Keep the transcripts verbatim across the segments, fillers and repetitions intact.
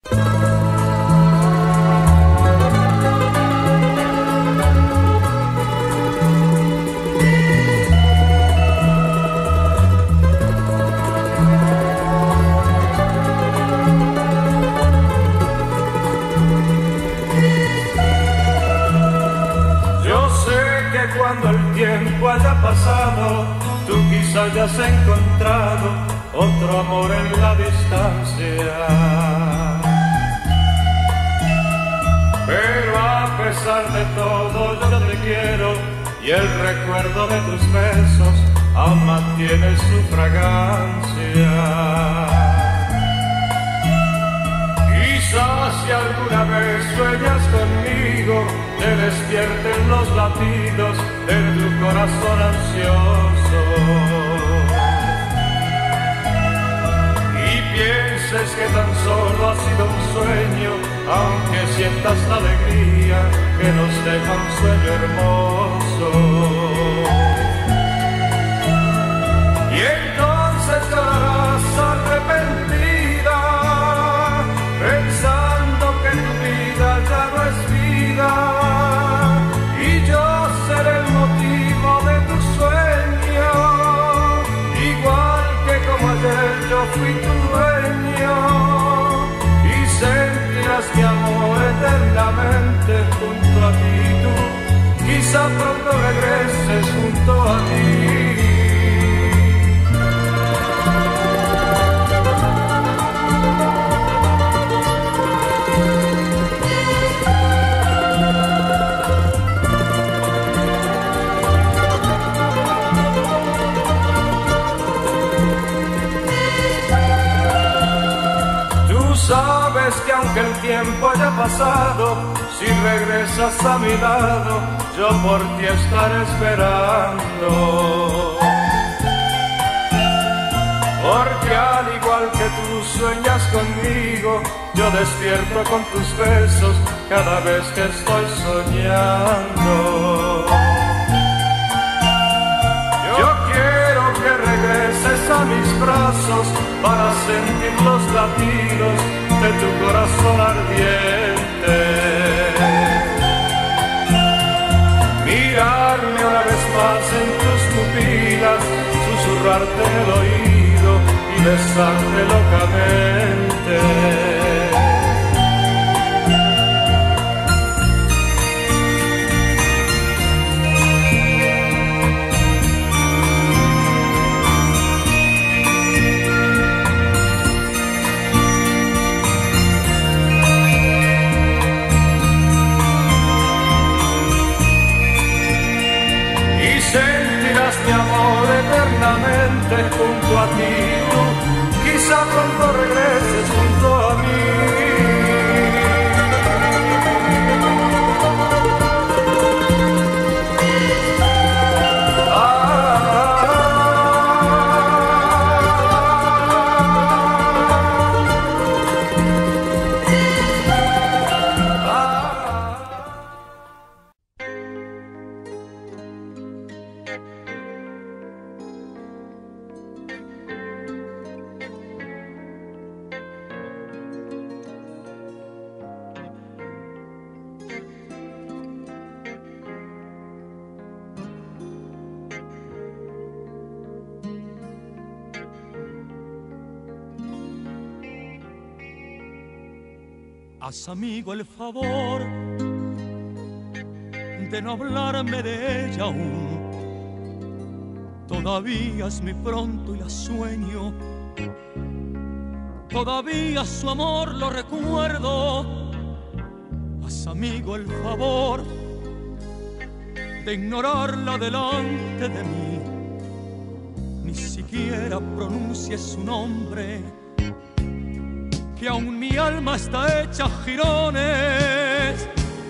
Cuando el tiempo haya pasado, tú quizás hayas encontrado otro amor en la distancia. Pero a pesar de todo yo te quiero y el recuerdo de tus besos aún mantiene su fragancia. Quizás si alguna vez sueñas conmigo, te despierten los latidos de tu corazón ansioso y pienses que tan solo ha sido un sueño, aunque sientas la alegría que nos deja un sueño hermoso. Y entonces llorarás arrepentida, pensando que tu vida ya no es vida, y yo seré el motivo de tu sueño, igual que como ayer yo fui tu dueño, y sentirás mi amor eternamente junto a ti. Tú quizá pronto regreses junto a ti. Sabes que aunque el tiempo haya pasado, si regresas a mi lado, yo por ti estaré esperando. Porque al igual que tú sueñas conmigo, yo despierto con tus besos cada vez que estoy soñando. Yo quiero que regreses a mis brazos para sentir los latidos de tu corazón ardiente. Mirarme una vez más en tus pupilas, susurrarte en el oído y besarte locamente. Mi amor eternamente junto a ti, tú quizá pronto regreses junto a mí. Haz, amigo, el favor de no hablarme de ella aún. Todavía es muy pronto y la sueño. Todavía su amor lo recuerdo. Haz, amigo, el favor de ignorarla delante de mí. Ni siquiera pronuncie su nombre, que aún mi alma está hecha jirones,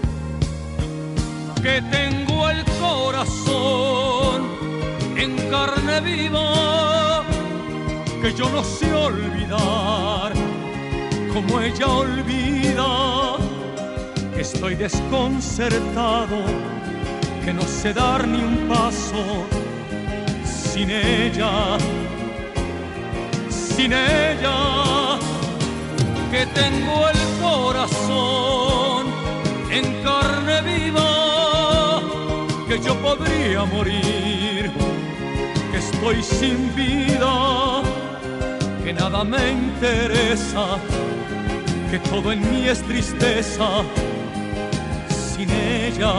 que tengo el corazón en carne viva, que yo no sé olvidar como ella olvida, que estoy desconcertado, que no sé dar ni un paso sin ella, sin ella. Que tengo el corazón en carne viva que yo podría morir, que estoy sin vida, que nada me interesa, que todo en mí es tristeza. Sin ella,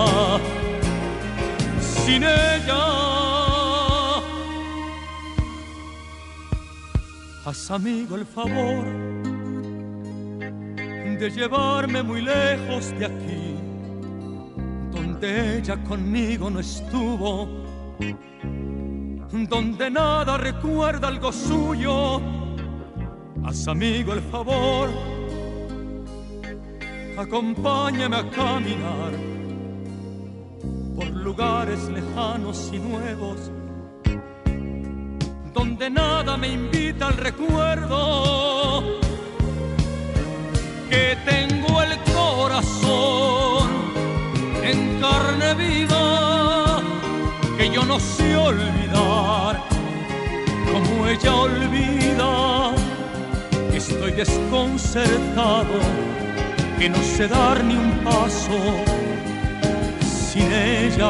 sin ella. Haz, amigo, el favor de llevarme muy lejos de aquí, donde ella conmigo no estuvo, donde nada recuerda algo suyo. Haz, amigo, el favor, acompáñame a caminar por lugares lejanos y nuevos, donde nada me invita al recuerdo, que tengo el corazón en carne viva, que yo no sé olvidar como ella olvida, que estoy desconcertado, que no sé dar ni un paso sin ella,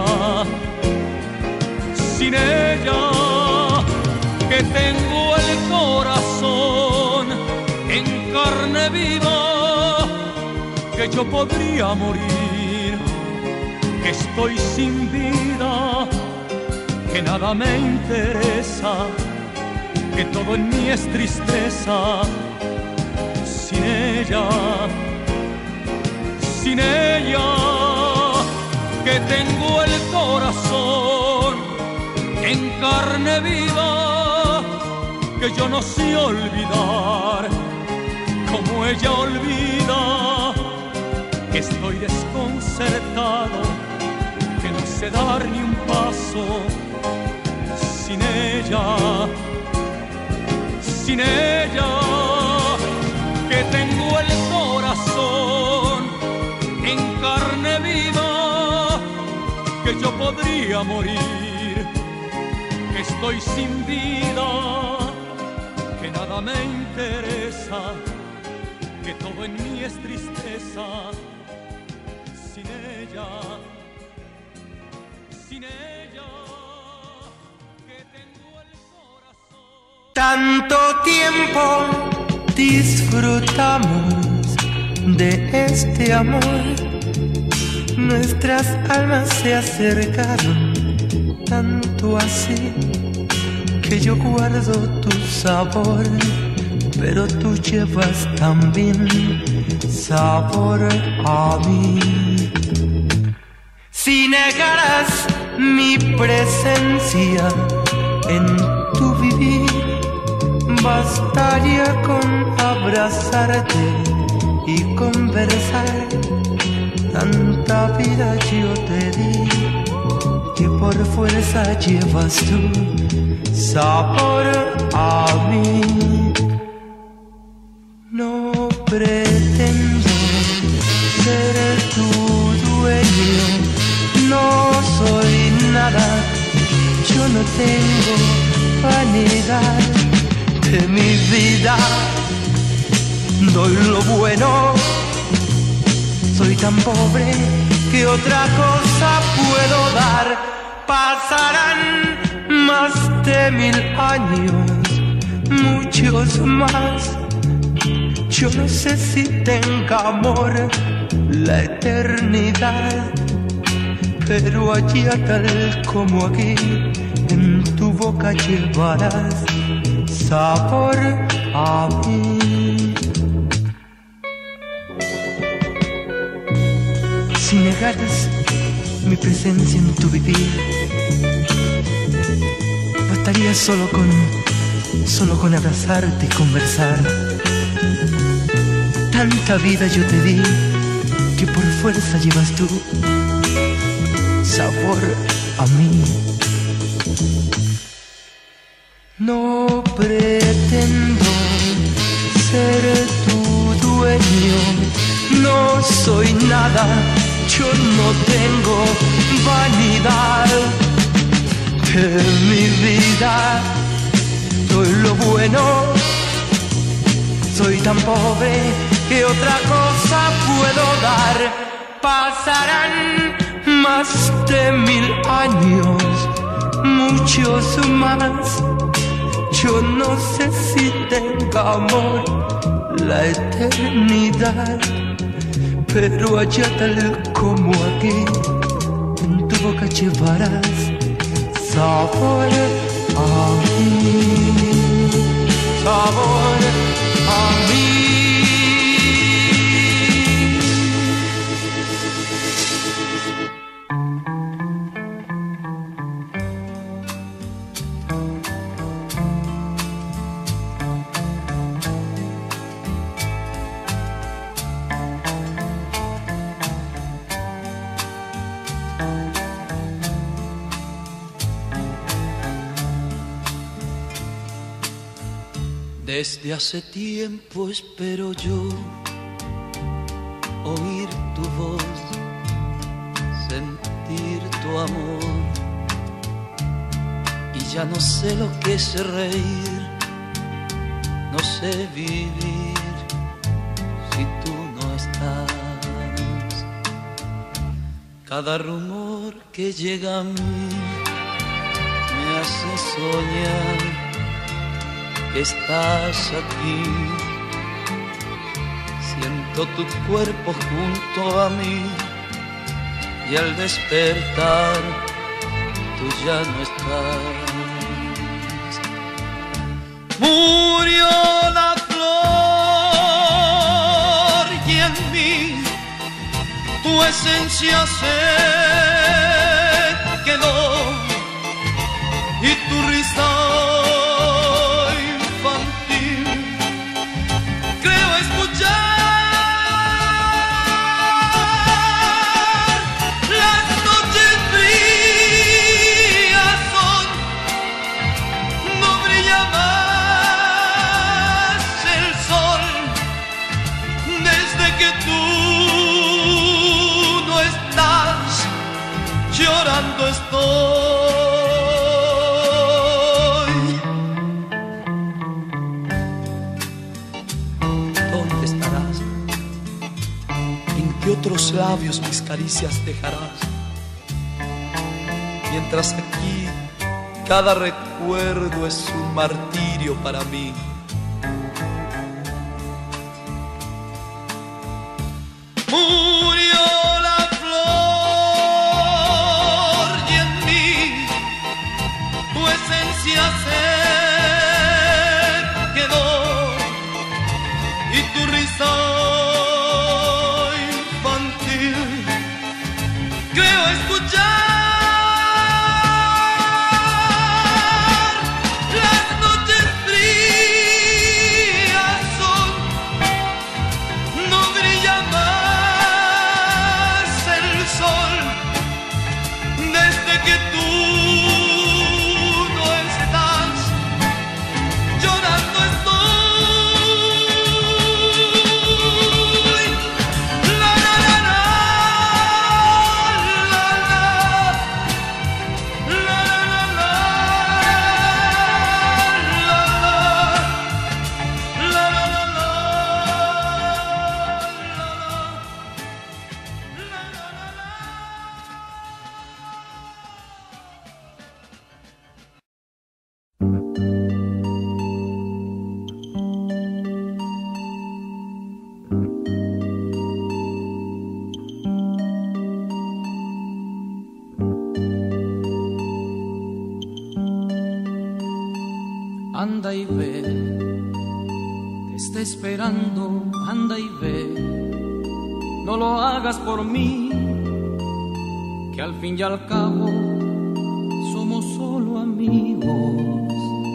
sin ella, que tengo el corazón en carne viva, que yo podría morir, que estoy sin vida, que nada me interesa, que todo en mí es tristeza, sin ella, sin ella, que tengo el corazón en carne viva, que yo no sé olvidar como ella olvida, que estoy desconcertado, que no sé dar ni un paso sin ella, sin ella, que tengo el corazón en carne viva, que yo podría morir, que estoy sin vida, que nada me interesa, que todo en mí es tristeza, sin ella, sin ella, que tengo el corazón. Tanto tiempo disfrutamos de este amor, nuestras almas se acercaron tanto así que yo guardo tu sabor, pero tú llevas también sabor a mí. Si negaras mi presencia en tu vivir, bastaría con abrazarte y conversar. Tanta vida yo te di que por fuerza llevas tú sabor a mí. No pretendo ser tu dueño, no soy nada, yo no tengo vanidad de mi vida, doy lo bueno. Soy tan pobre que otra cosa puedo dar. Pasarán más de mil años, muchos más. Yo no sé si tenga amor la eternidad, pero allá tal como aquí, en tu boca llevarás sabor a mí. Si negaras mi presencia en tu vivir, bastaría solo con, solo con abrazarte y conversar. Tanta vida yo te di que por fuerza llevas tú sabor a mí. No pretendo ser tu dueño, no soy nada, yo no tengo vanidad de mi vida, doy lo bueno. Soy tan pobre ¿qué otra cosa puedo dar? Pasarán más de mil años, muchos más. Yo no sé si tenga amor la eternidad, pero allá tal como aquí, en tu boca llevarás sabor a mí, sabor a mí. Desde hace tiempo espero yo oír tu voz, sentir tu amor, y ya no sé lo que es reír, no sé vivir si tú no estás. Cada rumor que llega a mí me hace soñar que estás aquí. Siento tu cuerpo junto a mí y al despertar tú ya no estás. Murió la flor y en mí tu esencia se quedó y tu risa llorando estoy. ¿Dónde estarás? ¿En qué otros labios mis caricias dejarás? Mientras aquí cada recuerdo es un martirio para mí. Murió la flor y en mí tu esencia se quedó y tu risa infantil creo escuchar. Las noches frías son, no brilla más el sol desde que tú no estás. Llorando estoy. La la la la, la la, la la la la, la la, la la la, Anda y ve, te está esperando, anda y ve, no lo hagas por mí, que al fin y al cabo somos solo amigos.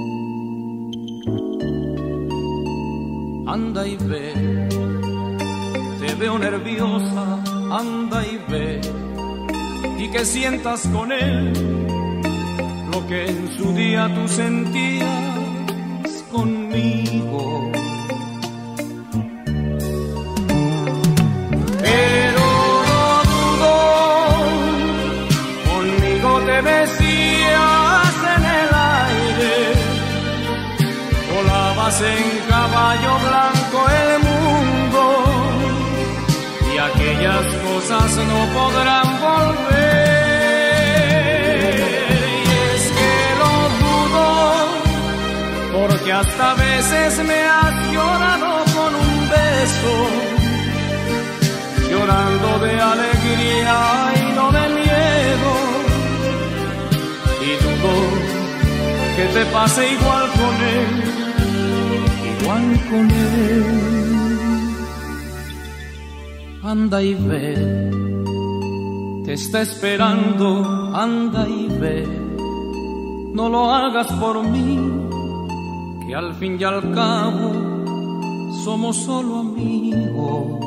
Anda y ve, te veo nerviosa, anda y ve, y que sientas con él lo que en su día tú sentías conmigo. Pero no dudo, conmigo te decías en el aire, volabas en caballo blanco el mundo aquellas cosas no podrán volver. Y es que lo dudo, porque hasta a veces me has llorado con un beso, llorando de alegría y no de miedo. Y dudo que te pase igual con él, igual con él. Anda y ve, te está esperando, anda y ve. No lo hagas por mí, que al fin y al cabo somos solo amigos.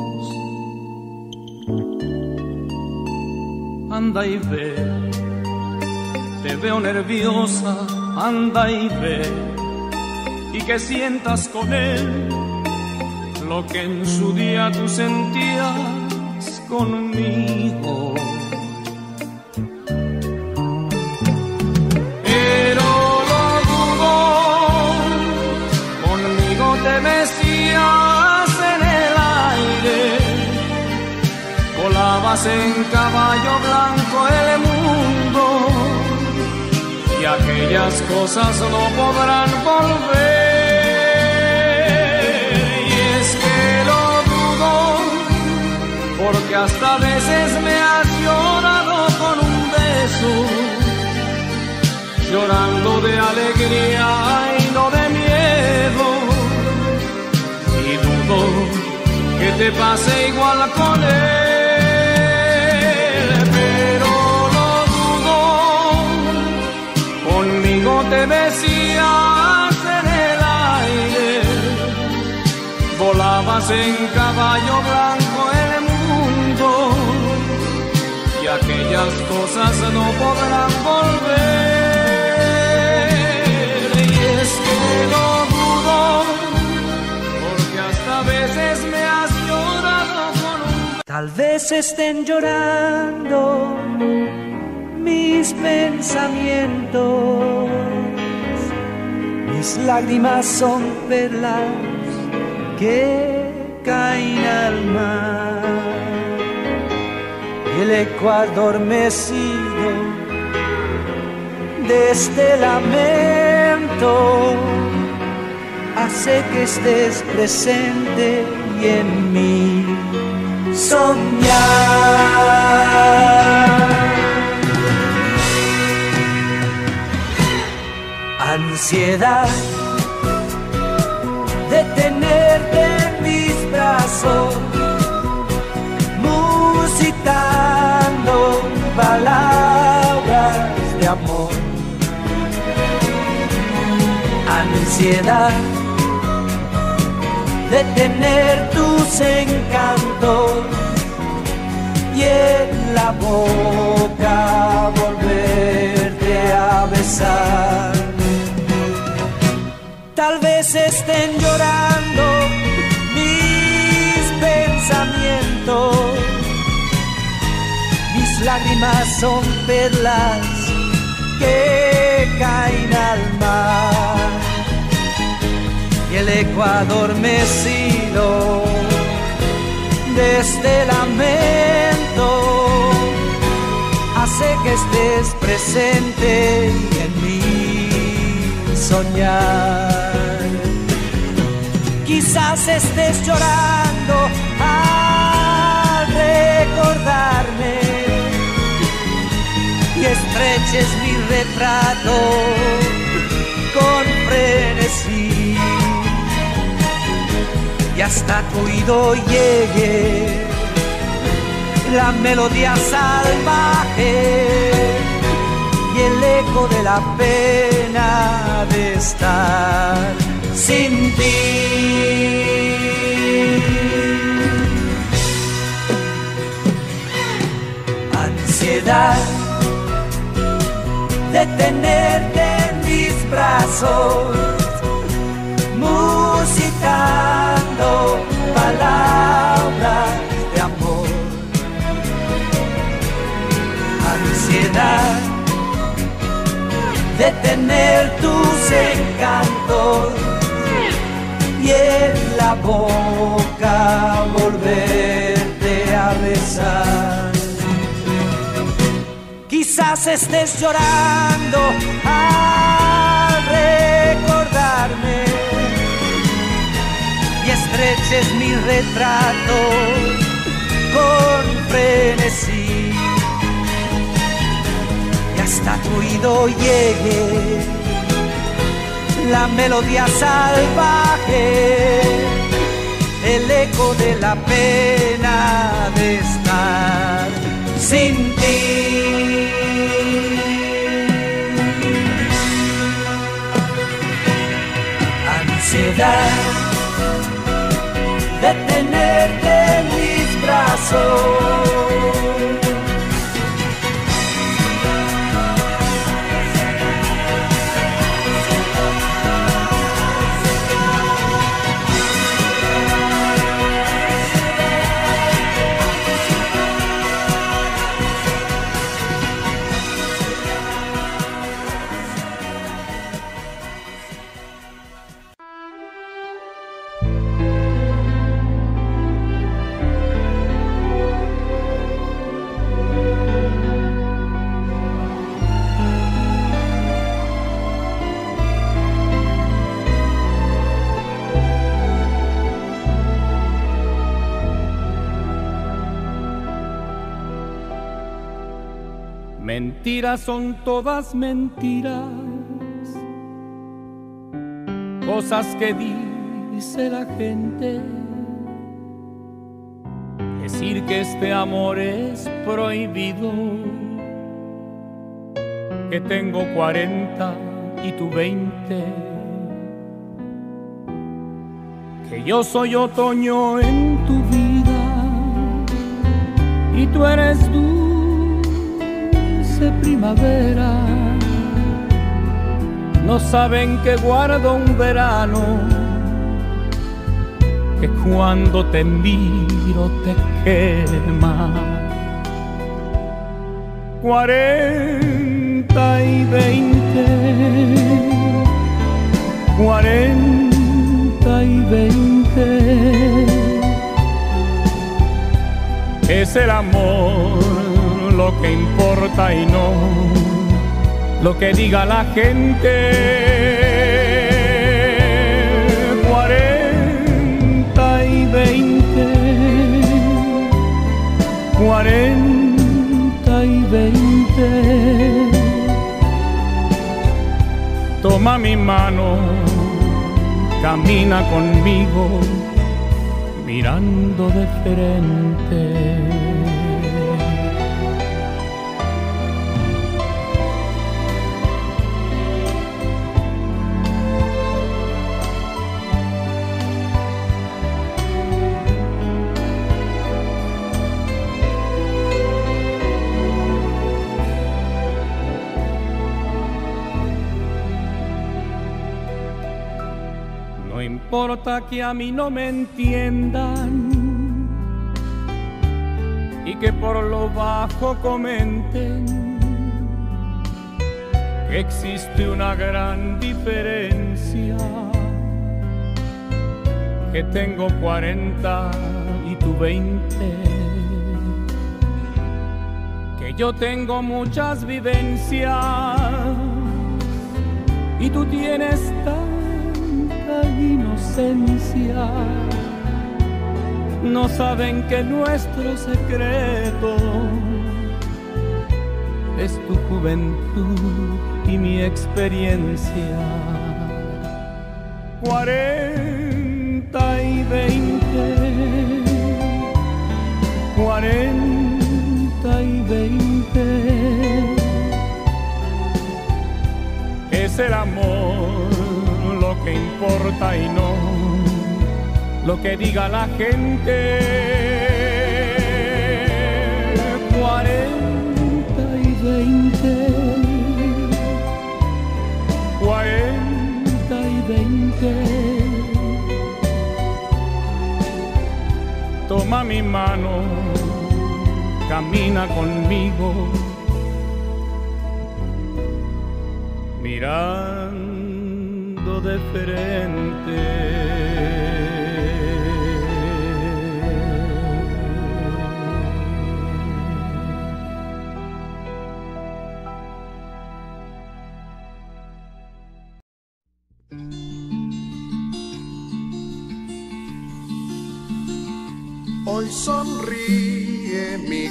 Anda y ve, te veo nerviosa, anda y ve, y que sientas con él lo que en su día tú sentías conmigo. Pero lo dudo, conmigo te mecías en el aire, volabas en caballo blanco el mundo, y aquellas cosas no podrán volver. Y es que lo dudo, porque hasta a veces me has llorado con un beso, llorando de alegría y no de miedo. Y dudo que te pase igual con él, pero lo dudo. Conmigo te besías en el aire, volabas en caballo blanco el mundo, y aquellas cosas no podrán volver. Y es que lo dudo, porque hasta a veces me has llorado con un... Tal vez estén llorando mis pensamientos, mis lágrimas son perlas que caen al mar, y el eco adormecido de este lamento hace que estés presente y en mí soñar. Ansiedad de tenerte en mis brazos, musitando palabras de amor. Ansiedad de tener tus encantos y en la boca volverte a besar. Tal vez estén llorando mis pensamientos, mis lágrimas son perlas que caen al mar, y el eco adormecido de este lamento hace que estés presente y en mí soñar. Quizás estés llorando al recordarme y estreches mi retrato con frenesí, y hasta tu oído llegue la melodía salvaje y el eco de la pena de estar sin ti. Ansiedad de tenerte en mis brazos, musitando palabras de amor. Ansiedad de tener tus encantos y en la boca volverte a besar. quizás estés llorando al recordarme y estreches mi retrato con frenesí y hasta tu oído llegue la melodía salvaje, el eco de la pena de estar sin ti. Ansiedad de tenerte en mis brazos, mentiras son todas mentiras, cosas que dice la gente. Decir que este amor es prohibido, que tengo cuarenta y tú veinte, que yo soy otoño en tu vida y tú eres dulce primavera. No saben que guardo un verano, que cuando te miro te quema. Cuarenta y veinte, cuarenta y veinte, es el amor lo que importa y no lo que diga la gente. Cuarenta y veinte, cuarenta y veinte. Toma mi mano, camina conmigo, mirando de frente. No importa que a mí no me entiendan y que por lo bajo comenten que existe una gran diferencia, que tengo cuarenta y tú veinte, que yo tengo muchas vivencias y tú tienes tanta inocencia. No saben que nuestro secreto es tu juventud y mi experiencia. Cuarenta y veinte, cuarenta y veinte, es el amor lo que importa y no lo que diga la gente. Cuarenta y veinte, cuarenta y veinte. Toma mi mano, camina conmigo, mirando de frente. Hoy sonríe mi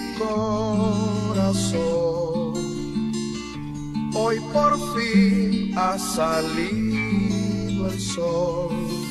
corazón, hoy por fin ha salido el sol.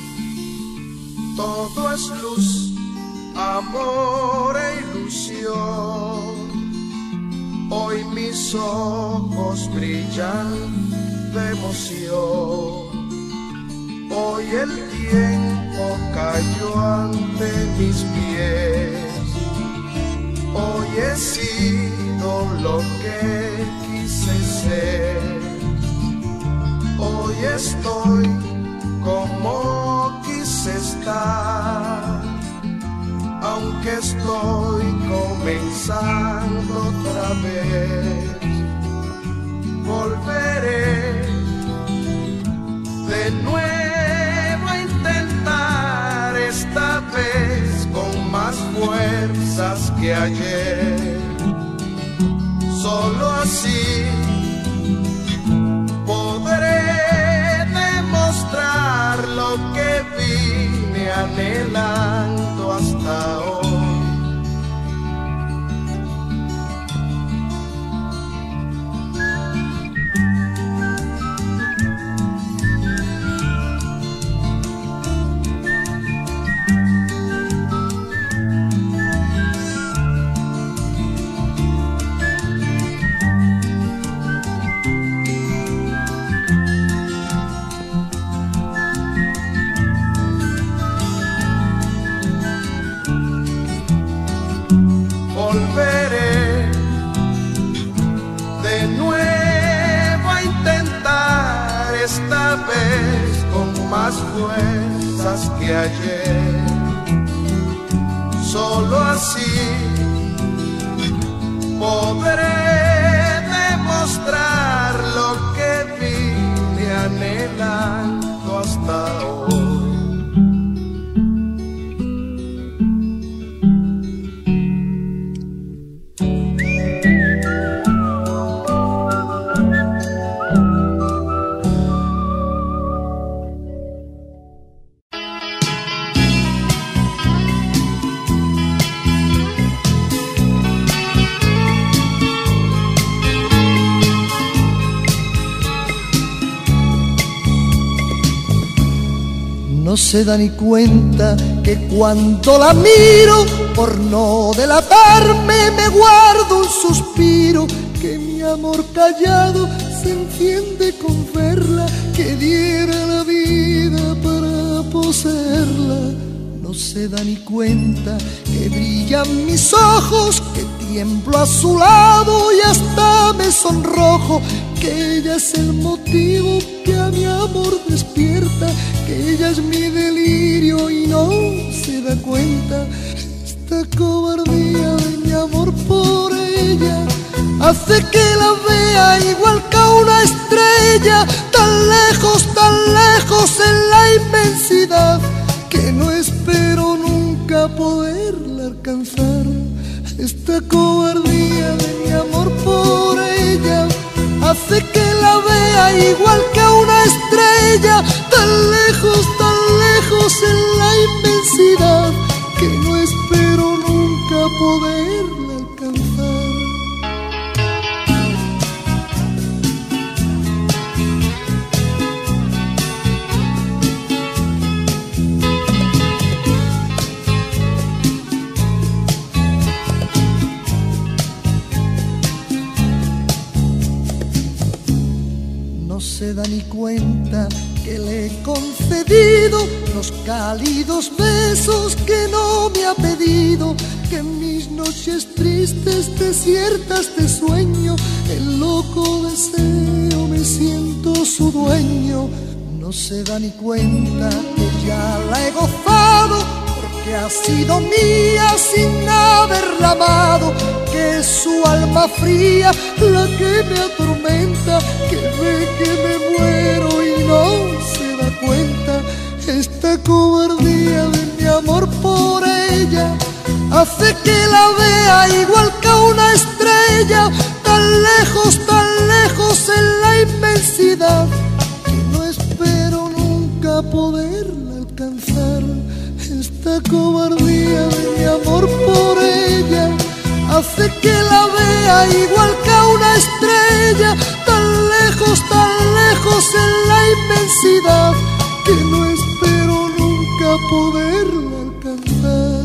Todo es luz, amor e ilusión. Hoy mis ojos brillan de emoción. Hoy el tiempo cayó ante mis pies. Hoy he sido lo que quise ser. Hoy estoy como quise estar, aunque estoy comenzando otra vez. Volveré de nuevo a intentar, esta vez con más fuerzas que ayer. Solo así podré demostrar lo que vine anhelando hasta hoy. Volveré de nuevo a intentar, esta vez con más fuerzas que ayer. Solo así podré demostrar lo que vine anhelando hasta hoy. No se da ni cuenta que cuando la miro, por no delatarme, me guardo un suspiro, que mi amor callado se enciende con verla, que diera la vida para poseerla. No se da ni cuenta que brillan mis ojos, que tiemblo a su lado y hasta me sonrojo, que ella es el motivo que a mi amor despierta, que ella es mi delirio y no se da cuenta. Esta cobardía de mi amor por ella hace que la vea igual que a una estrella, tan lejos, tan lejos en la inmensidad, que no espero nunca poderla alcanzar. Esta cobardía de mi amor por ella hace que la vea igual que a una estrella, tan lejos, tan lejos en la inmensidad, que no espero nunca poderla alcanzar. No se da ni cuenta que le he concedido los cálidos besos que no me ha pedido, que en mis noches tristes, desiertas de sueño, el loco deseo me siento su dueño. No se da ni cuenta que ya la he gozado, porque ha sido mía sin haberla amado, que es su alma fría la que me atormenta, que ve que me muero y no se da cuenta. Esta cobardía de mi amor por ella hace que la vea igual que a una estrella, tan lejos, tan lejos en la inmensidad, que no espero nunca poderla alcanzar. Esta esta cobardía de mi amor por ella hace que la vea igual que a una estrella, tan lejos, tan lejos en la inmensidad, que no espero nunca poderla alcanzar.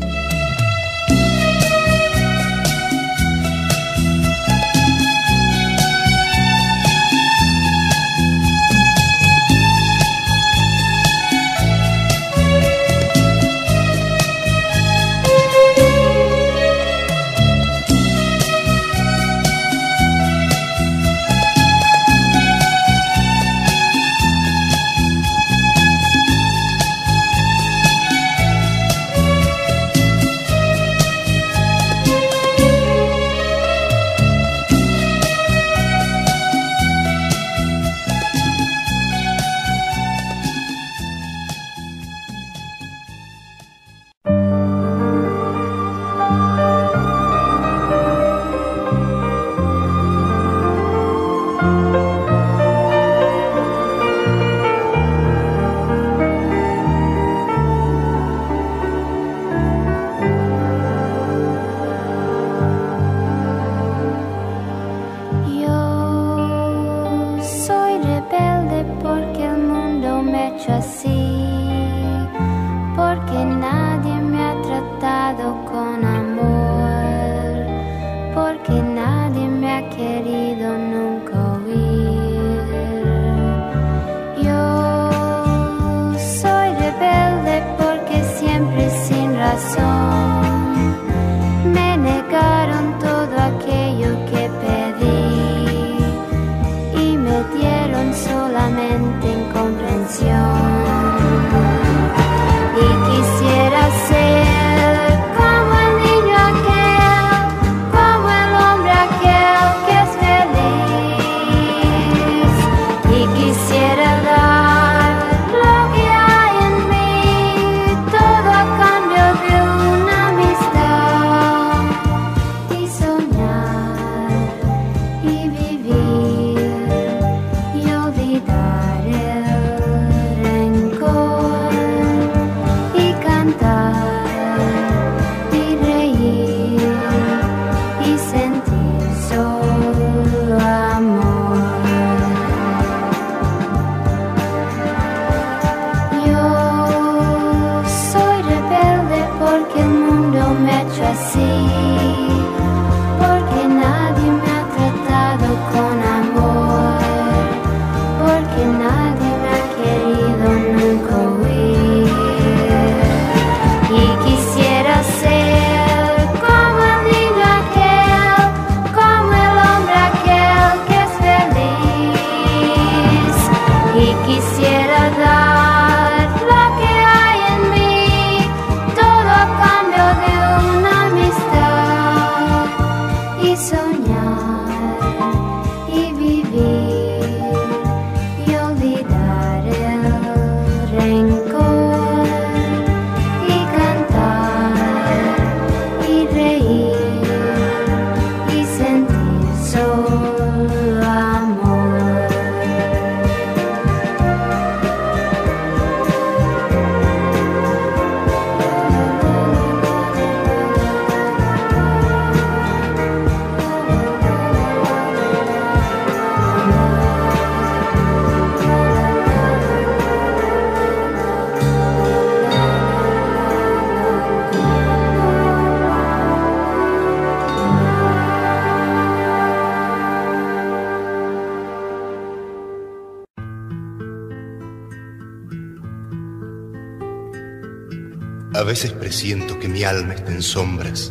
A veces presiento que mi alma está en sombras.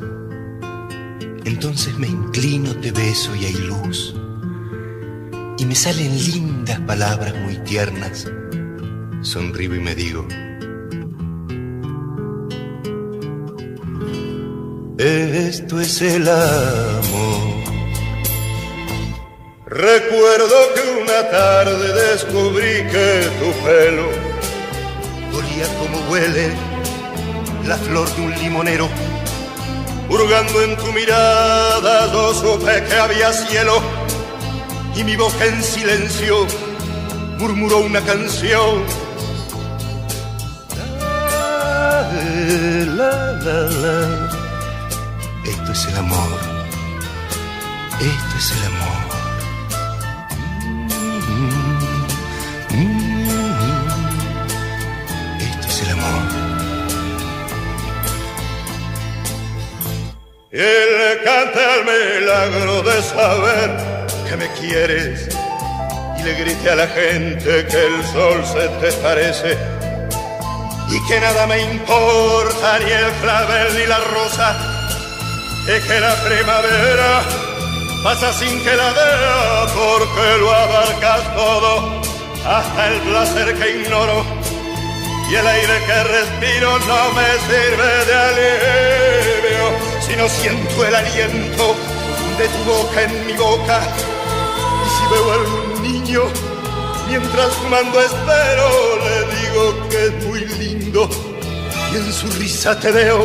Entonces me inclino, te beso y hay luz. Y me salen lindas palabras muy tiernas. Sonrío y me digo: esto es el amor. Recuerdo que una tarde descubrí que tu pelo olía como huele la flor de un limonero. Hurgando en tu mirada yo supe que había cielo, y mi boca en silencio murmuró una canción. la, la, la. Esto es el amor, esto es el amor. Mm, mm, mm. Esto es el amor. Él canta el milagro de saber que me quieres y le grite a la gente que el sol se te parece y que nada me importa ni el clavel ni la rosa y que la primavera pasa sin que la vea porque lo abarcas todo hasta el placer que ignoro y el aire que respiro no me sirve de alivio si no siento el aliento de tu boca en mi boca y si veo a algún niño mientras fumando espero le digo que es muy lindo y en su risa te veo.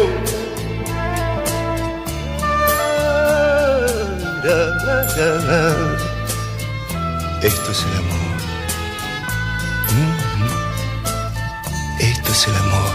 Esto es el amor. Mm-hmm. Esto es el amor.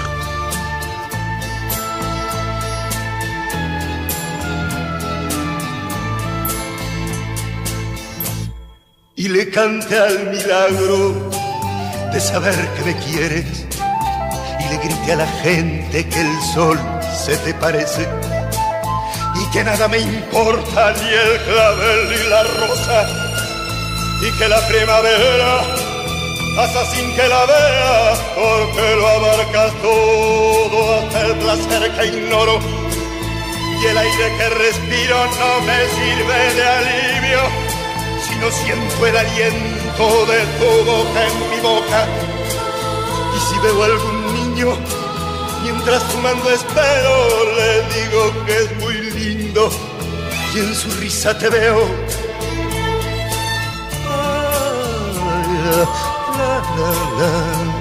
Y le cante al milagro de saber que me quieres y le grite a la gente que el sol se te parece y que nada me importa ni el clavel ni la rosa y que la primavera pasa sin que la veas porque lo abarcas todo hasta el placer que ignoro y el aire que respiro no me sirve de alivio si no siento el aliento de tu boca en mi boca y si veo a algún niño mientras fumando espero le digo que es muy lindo y en su risa te veo. La, la, la.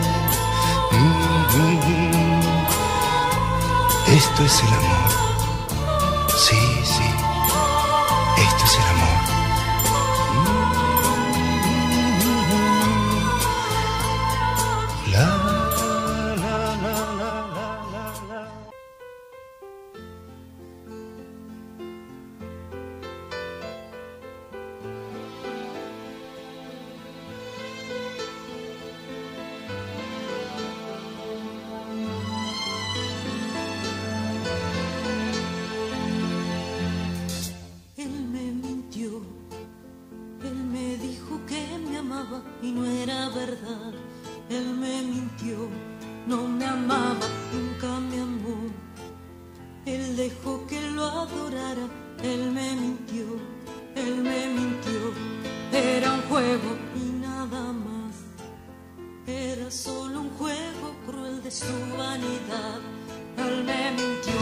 Mm-hmm. Esto es el amor. Sí, sí. Esto es el amor. Mm-hmm. La, la, la, la, la, la. Y no era verdad, él me mintió, no me amaba, nunca me amó. Él dejó que lo adorara, él me mintió, él me mintió. Era un juego y nada más, era solo un juego cruel de su vanidad, él me mintió.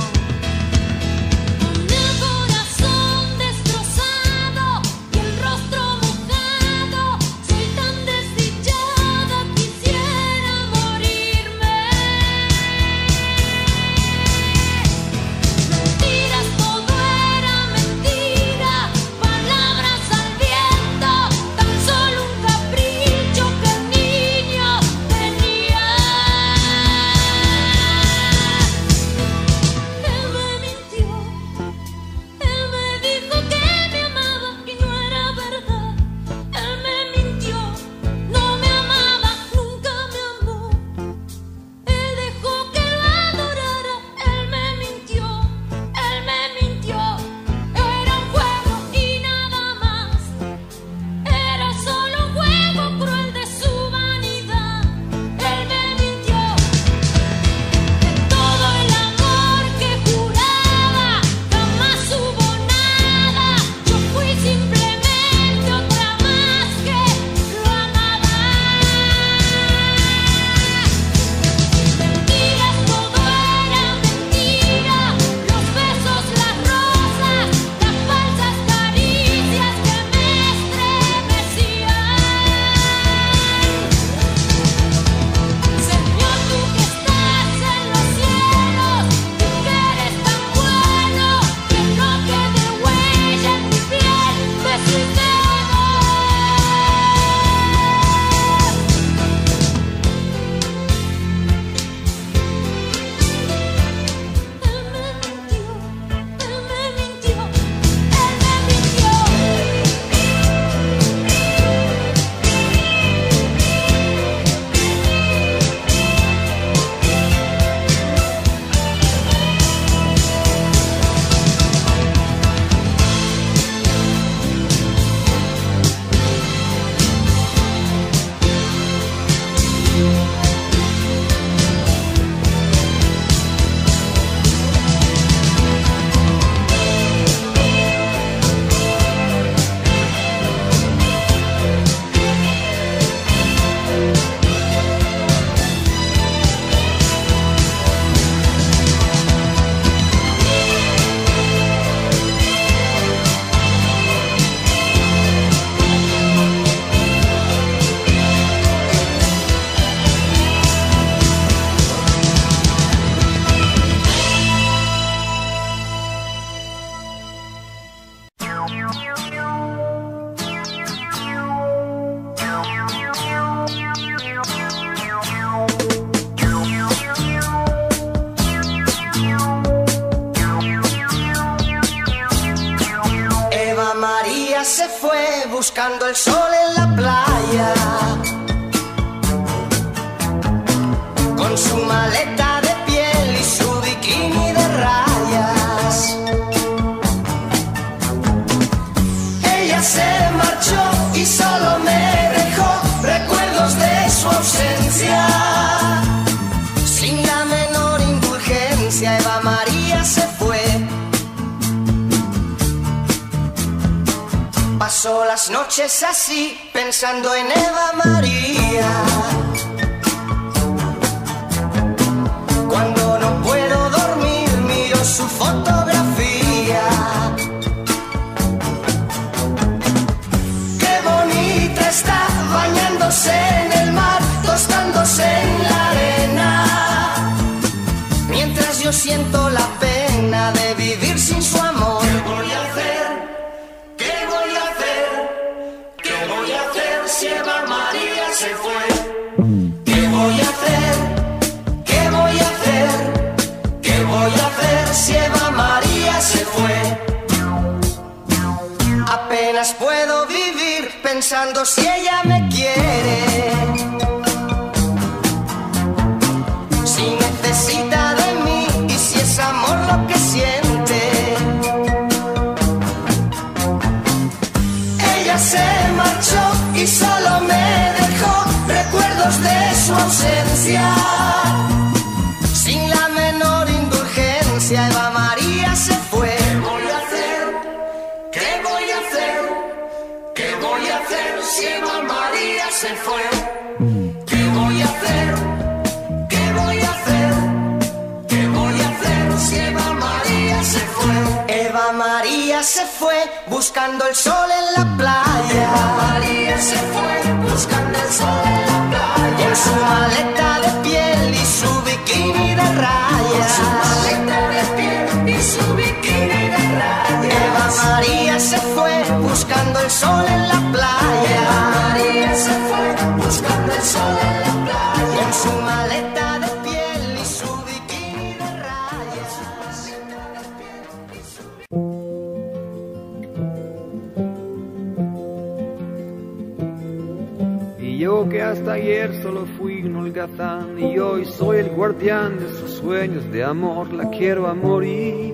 María se fue buscando el sol en la playa, con su maleta de piel y su bikini de rayas. Ella se marchó y solo me dejó recuerdos de su ausencia. Sin la menor indulgencia, Eva María se fue. Pasó las noches así, pensando en Eva María. Cuando no puedo dormir, miro su fotografía. Qué bonita está, bañándose en el mar, tostándose en la arena. Mientras yo siento la pena de vivir sin su amor. ¿Qué voy a hacer? ¿Qué voy a hacer? ¿Qué voy a hacer si Eva María se fue? ¿Qué voy a hacer? ¿Qué voy a hacer? ¿Qué voy a hacer si Eva María se fue? Apenas puedo vivir pensando si ella me quiere, si necesita de mí y si es amor lo que siente. Ella se marchó y solo me dejó recuerdos de su ausencia. Sin la menor indulgencia, Eva María se fue. ¿Qué voy a hacer? ¿Qué voy a hacer? ¿Qué voy a hacer si Eva María se fue? ¿Qué voy a hacer? ¿Qué voy a hacer? ¿Qué voy a hacer si Eva María se fue? Eva María se fue buscando el sol en la playa. Eva María se fue buscando el sol en la playa. Con su maleta de piel y su bikini de rayas. Con su maleta de piel y su bikini de rayas. Eva María se fue buscando el sol en la playa. Eva María se fue buscando el sol en la playa. Con su maleta de piel y su bikini de rayas. Y yo que hasta ayer solo fui un holgazán, y hoy soy el guardián de sus sueños de amor, la quiero a morir.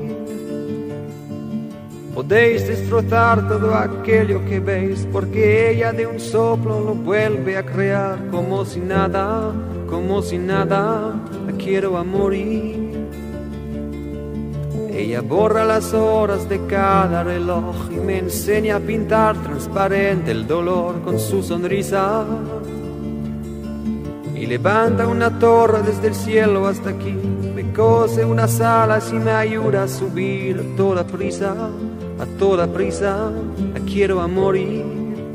Podéis destrozar todo aquello que veis, porque ella de un soplo lo vuelve a crear, como si nada, como si nada, la quiero a morir. Ella borra las horas de cada reloj y me enseña a pintar transparente el dolor con su sonrisa. Y levanta una torre desde el cielo hasta aquí, me cose unas alas y me ayuda a subir a toda prisa, a toda prisa, la quiero a morir.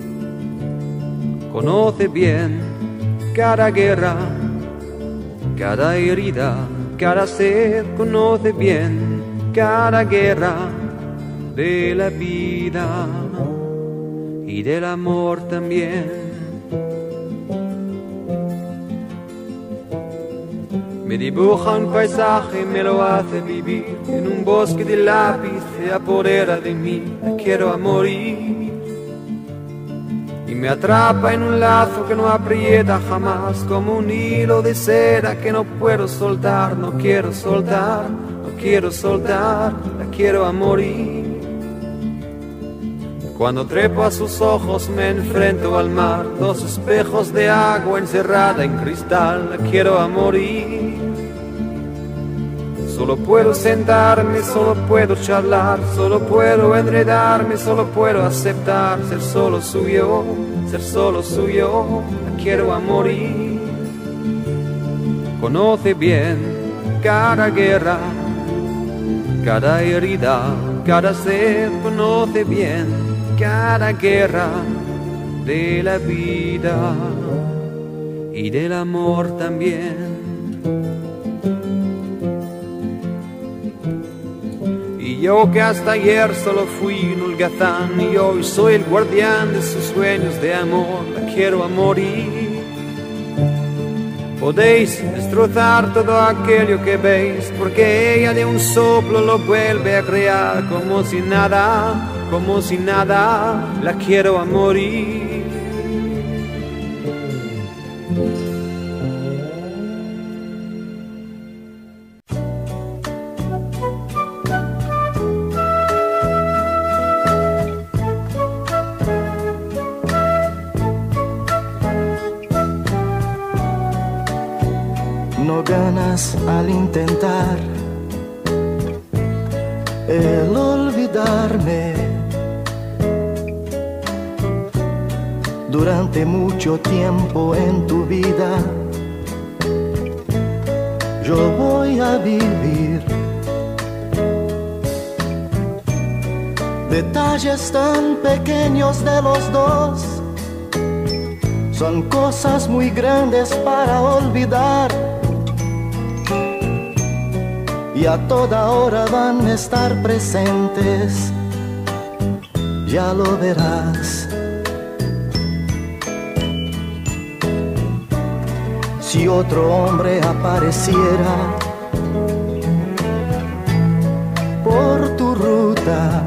Conoce bien cada guerra, cada herida, cada sed, conoce bien cada guerra de la vida y del amor también. Me dibuja un paisaje y me lo hace vivir, en un bosque de lápiz se apodera de mí, la quiero a morir. Y me atrapa en un lazo que no aprieta jamás, como un hilo de seda que no puedo soltar, no quiero soltar, no quiero soltar, la quiero a morir. Cuando trepo a sus ojos me enfrento al mar, dos espejos de agua encerrada en cristal, la quiero a morir. Solo puedo sentarme, solo puedo charlar, solo puedo enredarme, solo puedo aceptar ser solo suyo, ser solo suyo, la quiero a morir. Conoce bien cada guerra, cada herida, cada sed, conoce bien cada guerra de la vida y del amor también. Y yo que hasta ayer solo fui un holgazán, y hoy soy el guardián de sus sueños de amor, la quiero a morir. Podéis destrozar todo aquello que veis, porque ella de un soplo lo vuelve a crear, como si nada, como si nada, la quiero a morir. No ganas al intentar el olvidarme. Durante mucho tiempo en tu vida yo voy a vivir detalles tan pequeños de los dos. Son cosas muy grandes para olvidar y a toda hora van a estar presentes, ya lo verás. Si otro hombre apareciera por tu ruta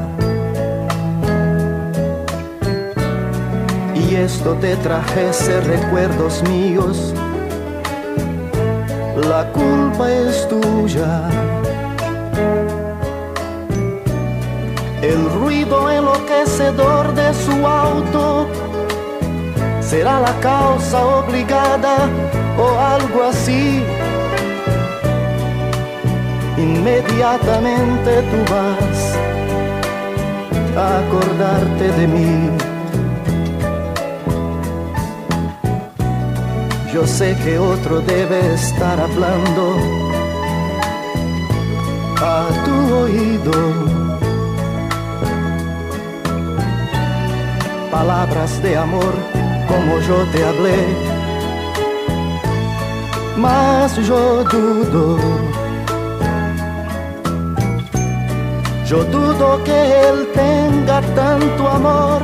y esto te trajese recuerdos míos, la culpa es tuya. El ruido enloquecedor de su auto será la causa obligada o algo así. Inmediatamente tú vas a acordarte de mí. Yo sé que otro debe estar hablando a tu oído palabras de amor como yo te hablé, mas yo dudo, yo dudo que él tenga tanto amor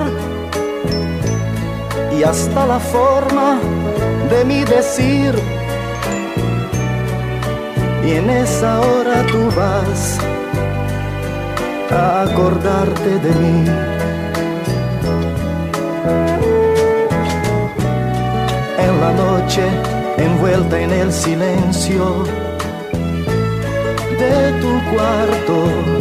y hasta la forma de mi decir, y en esa hora tú vas a acordarte de mí. En la noche, envuelta en el silencio de tu cuarto,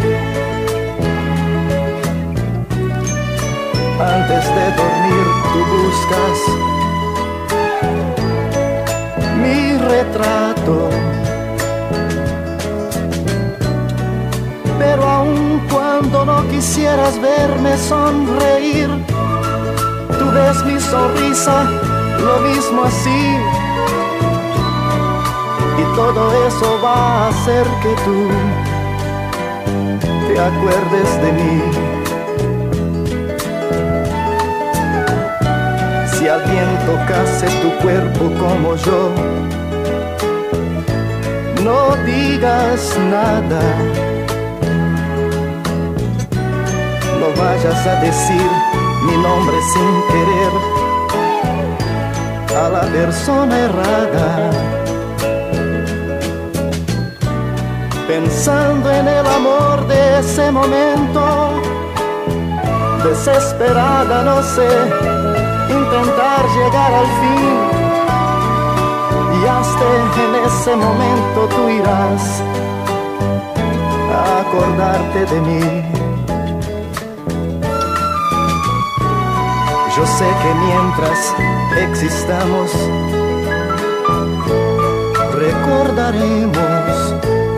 antes de dormir tú buscas mi retrato, pero aun cuando no quisieras verme sonreír, tú ves mi sonrisa lo mismo así, y todo eso va a hacer que tú te acuerdes de mí. Si alguien tocase tu cuerpo como yo, no digas nada, no vayas a decir mi nombre sin querer a la persona errada. Pensando en el amor de ese momento, desesperada, no sé, intentar llegar al fin, y hasta en ese momento tú irás a acordarte de mí. Yo sé que mientras existamos recordaremos,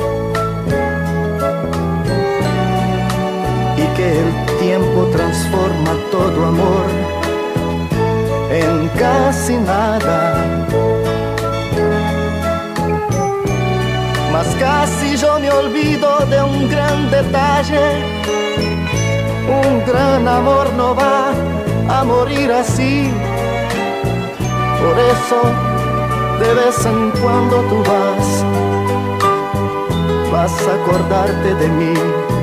y que el tiempo transforma todo amor en casi nada. Mas casi yo me olvido de un gran detalle, un gran amor no va a morir así. Por eso de vez en cuando tú vas, vas a acordarte de mí.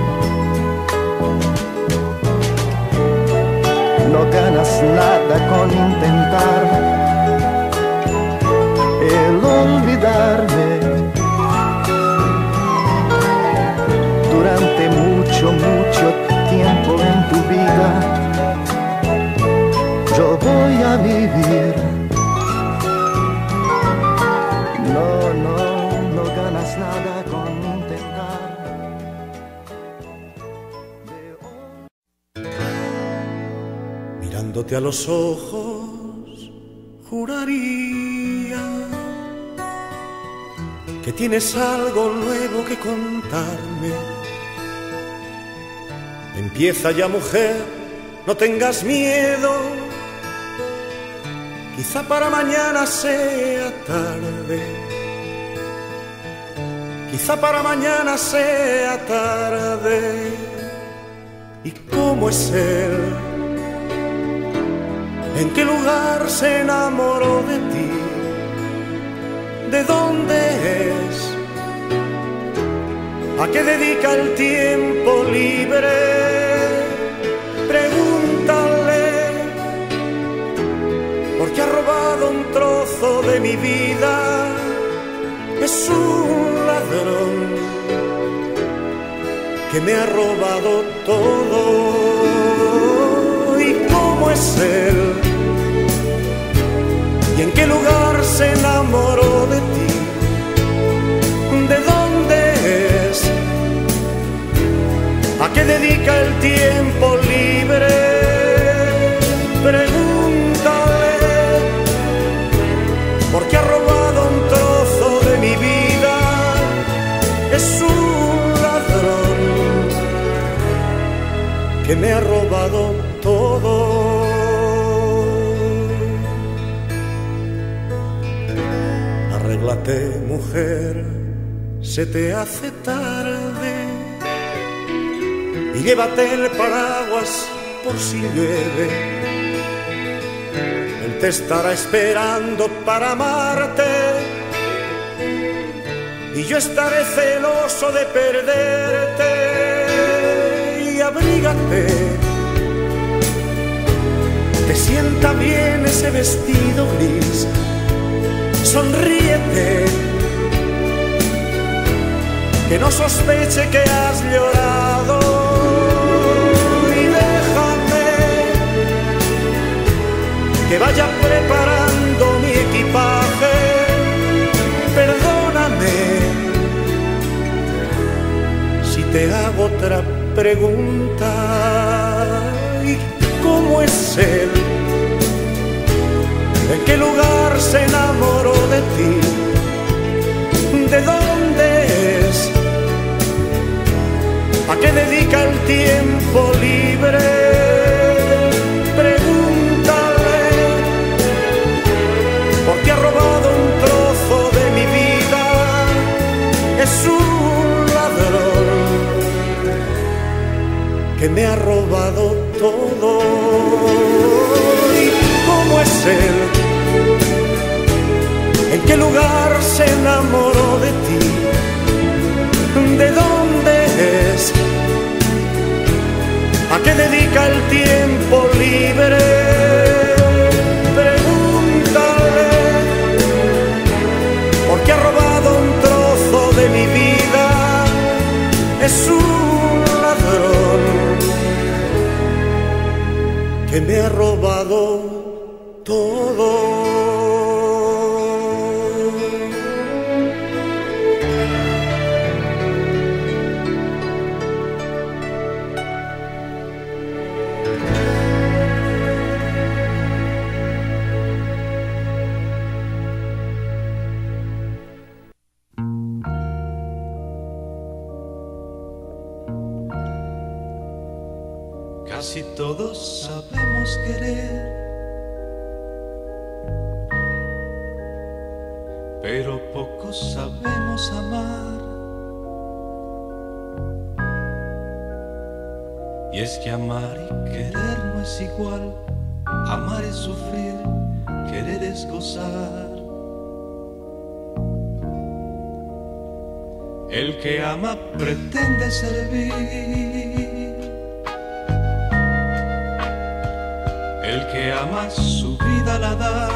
No ganas nada con intentar el olvidarme. Durante mucho, mucho tiempo en tu vida mirándote a los ojos, juraría que tienes algo nuevo que contarme. Empieza ya, mujer, no tengas miedo, quizá para mañana sea tarde, quizá para mañana sea tarde. ¿Y cómo es él? ¿En qué lugar se enamoró de ti? ¿De dónde es? ¿A qué dedica el tiempo libre? Pregúntale, porque ha robado un trozo de mi vida. Es un ladrón que me ha robado todo. ¿Y cómo es él? ¿Y en qué lugar se enamoró de ti? ¿De dónde es? ¿A qué dedica el tiempo libre? Pregúntale, porque ha robado un trozo de mi vida. Es un ladrón que me ha robado todo. Arréglate, mujer, se te hace tarde, y llévate el paraguas por si llueve. Él te estará esperando para amarte, y yo estaré celoso de perderte. Y abrígate, te sienta bien ese vestido gris. Sonríete, que no sospeche que has llorado. Y déjame que vaya preparando mi equipaje. Perdóname si te hago otra pregunta. ¿Y cómo es él? ¿En qué lugar se enamoró de ti? ¿De dónde es? ¿A qué dedica el tiempo libre? Pregúntale, porque ha robado un trozo de mi vida. Es un ladrón que me ha robado todo. ¿Y cómo es él? ¿En qué lugar se enamoró de ti? ¿De dónde es? ¿A qué dedica el tiempo libre? Pregúntale, porque ha robado un trozo de mi vida. Es un ladrón que me ha robado todo. Casi todos sabemos querer, pero pocos sabemos amar. Y es que amar y querer no es igual. Amar es sufrir, querer es gozar. El que ama pretende servir. El que ama su vida la da,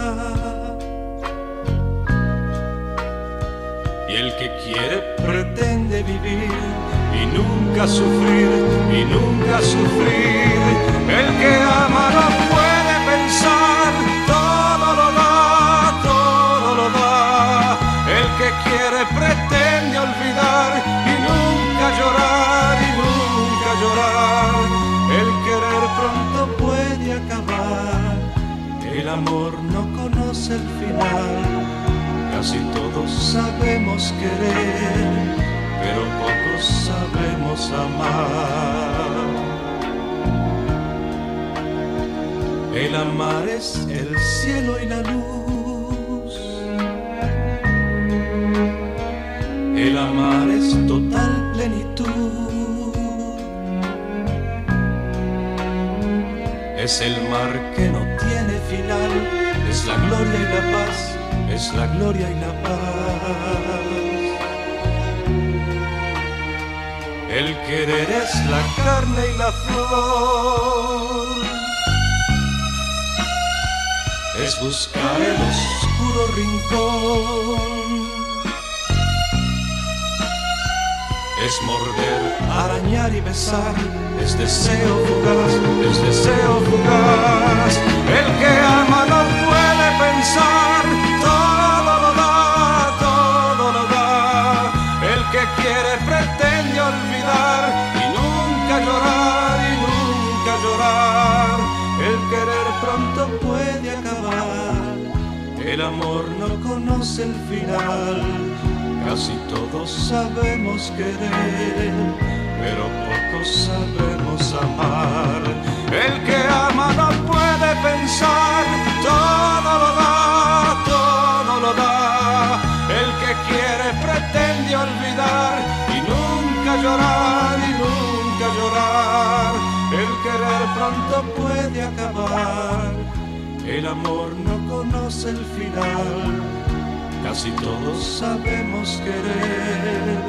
y el que quiere pretende vivir y nunca sufrir, y nunca sufrir. El que ama no puede pensar, todo lo da, todo lo da. El que quiere pretende olvidar y nunca llorar, y nunca llorar. El querer pronto puede puede acabar. El amor no conoce el final. Casi todos sabemos querer, pero pocos sabemos amar. El amar es el cielo y la luz. El amar es total plenitud. Es el mar que no tiene final. Es la gloria y la paz. Es la gloria y la paz. El querer es la carne y la flor. Es buscar el oscuro rincón. Es morder, arañar y besar. Es deseo fugaz, es deseo fugaz. El que ama no puede pensar. Todo lo da, todo lo da. El que quiere pretende olvidar y nunca llorar, y nunca llorar. El querer pronto puede acabar. El amor no conoce el final. Casi todos sabemos querer, pero pocos sabemos amar. El que ama no puede pensar. Todo lo da, todo lo da. El que quiere pretende olvidar y nunca llorar, y nunca llorar. El querer pronto puede acabar. El amor no conoce el final. Casi todos sabemos querer,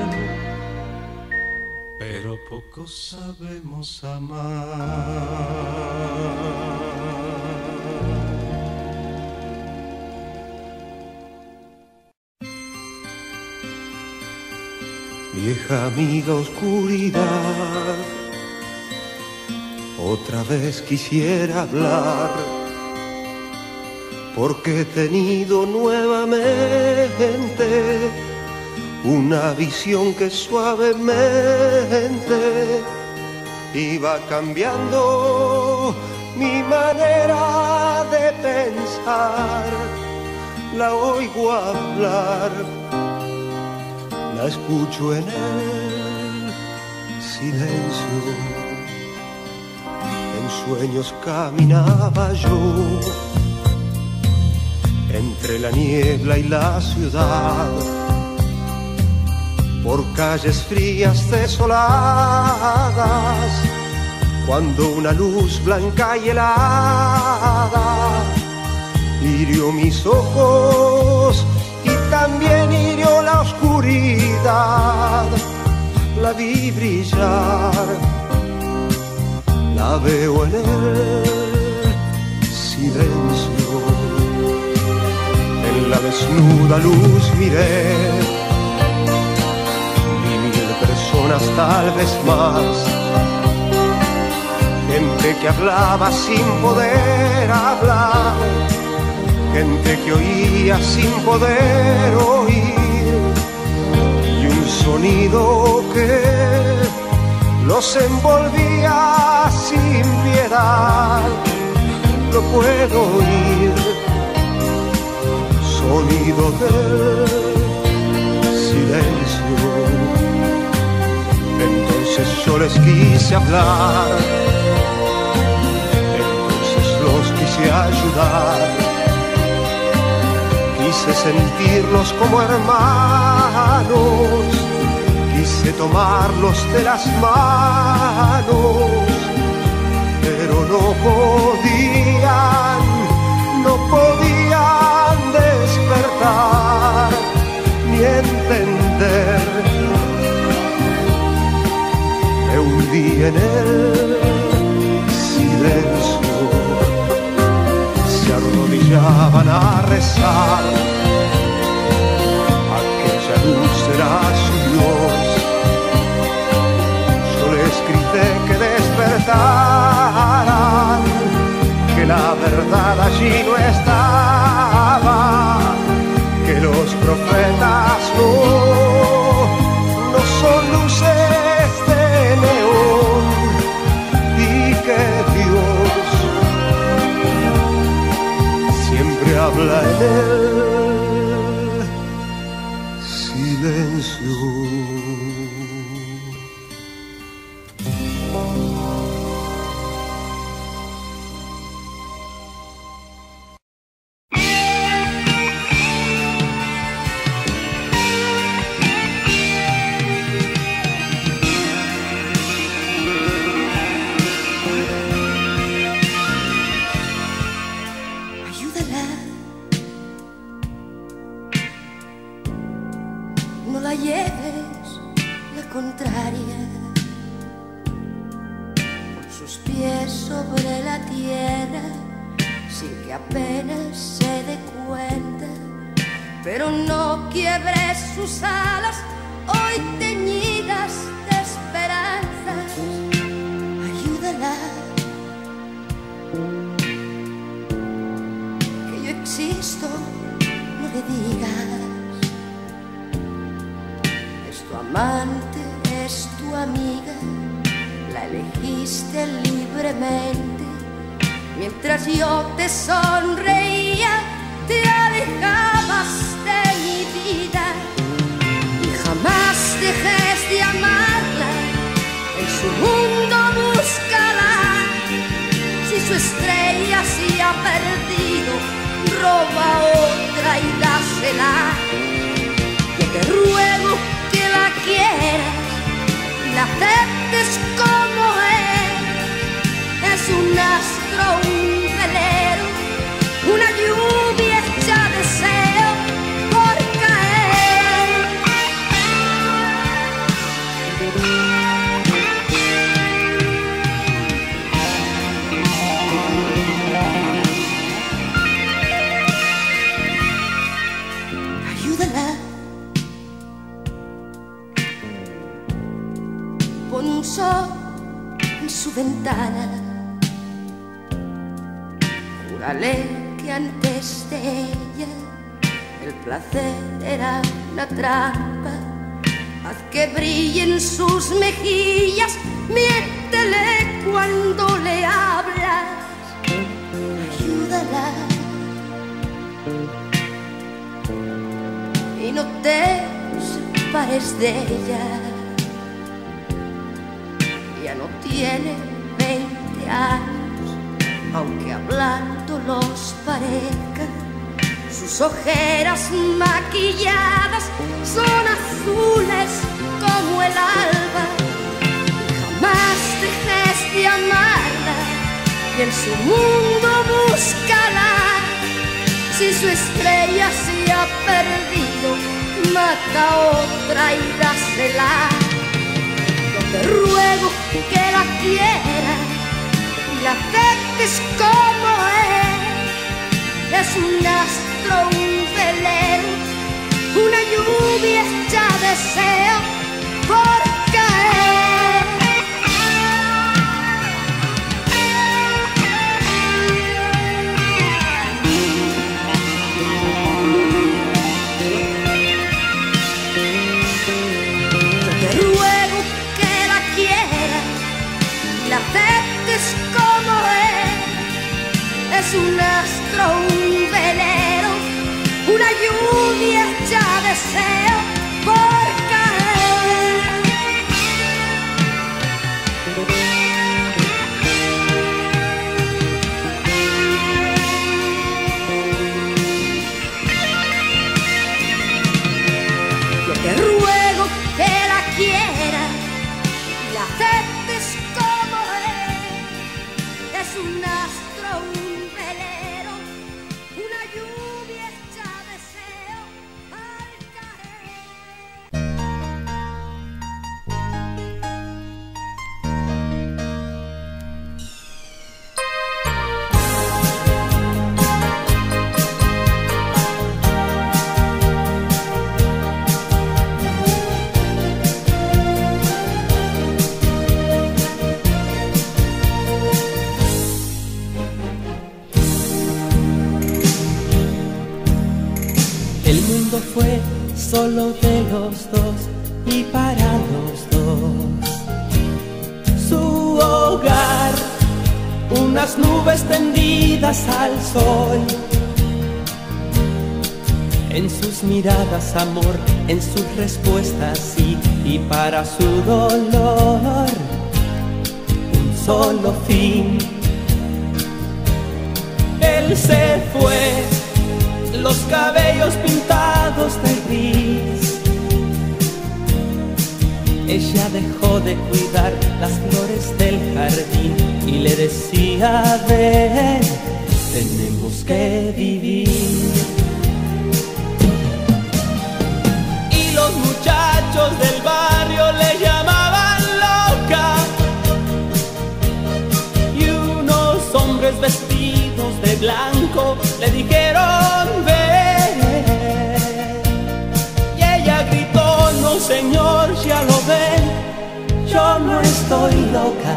pero pocos sabemos amar. Vieja amiga oscuridad, otra vez quisiera hablar, porque he tenido nuevamente una visión que suavemente iba cambiando mi manera de pensar. La oigo hablar, la escucho en el silencio. En sueños caminaba yo entre la niebla y la ciudad, por calles frías desoladas, cuando una luz blanca y helada hirió mis ojos y también hirió la oscuridad. La vi brillar, la veo en el silencio. En la desnuda luz miré, vi mil personas, tal vez más, gente que hablaba sin poder hablar, gente que oía sin poder oír, y un sonido que los envolvía sin piedad. Lo puedo oír, sonido del silencio. Entonces yo les quise hablar, entonces los quise ayudar, quise sentirlos como hermanos, quise tomarlos de las manos, pero no podían, no podían despertar ni entender. Me hundí en el silencio, se arrodillaban a rezar. Aquella luz era su Dios. Yo les grité que despertaran, que la verdad allí no estaba, que los profetas no, no son luces de neón, y que Dios sus pies sobre la tierra sin que apenas se dé cuenta. Pero no quiebres sus alas hoy teñidas de esperanzas. Ayúdala, que yo existo, no le digas. Es tu amante, es tu amiga, la elegiste libremente. Mientras yo te sonreía, te alejabas de mi vida. Y jamás dejes de amarla, en su mundo búscala. Si su estrella se ha perdido, roba otra y dásela. Yo te ruego que la quieras y la aceptes como es. Es un astro, un velero, una lluvia hecha deseo por caer. Ayúdala, pon un sol en su ventana. Júrale que antes de ella el placer era una trampa. Haz que brillen sus mejillas, miéntele cuando le hablas. Ayúdala y no te separes de ella. Ya no tiene veinte años, aunque hablando los parezca. Sus ojeras maquilladas son azules como el alba. Jamás dejes de amarla y en su mundo búscala. Si su estrella se ha perdido, mata a otra y dásela. Yo te ruego que la quieras y la aceptes como es. Es un astro, un velero, una lluvia hecha deseo por caer. Yo te ruego que la quieras y la aceptes como es. Es un astro, un velero, una lluvia hecha deseo por caer. Yo te ruego que la quieras y la aceptes como es. Es un astro, un velero, una lluvia hecha deseo al caer. El mundo fue solo de los dos y para los dos. Su hogar, unas nubes tendidas al sol. En sus miradas amor, en sus respuestas sí, y para su dolor un solo fin. Él se fue, los cabellos pintados de gris. Ella dejó de cuidar las flores del jardín y le decía, ven, tenemos que vivir. Y los muchachos del barrio le llamaban loca, todos vestidos de blanco le dijeron ven. Y ella gritó, no señor, ya lo ven, yo no estoy loca.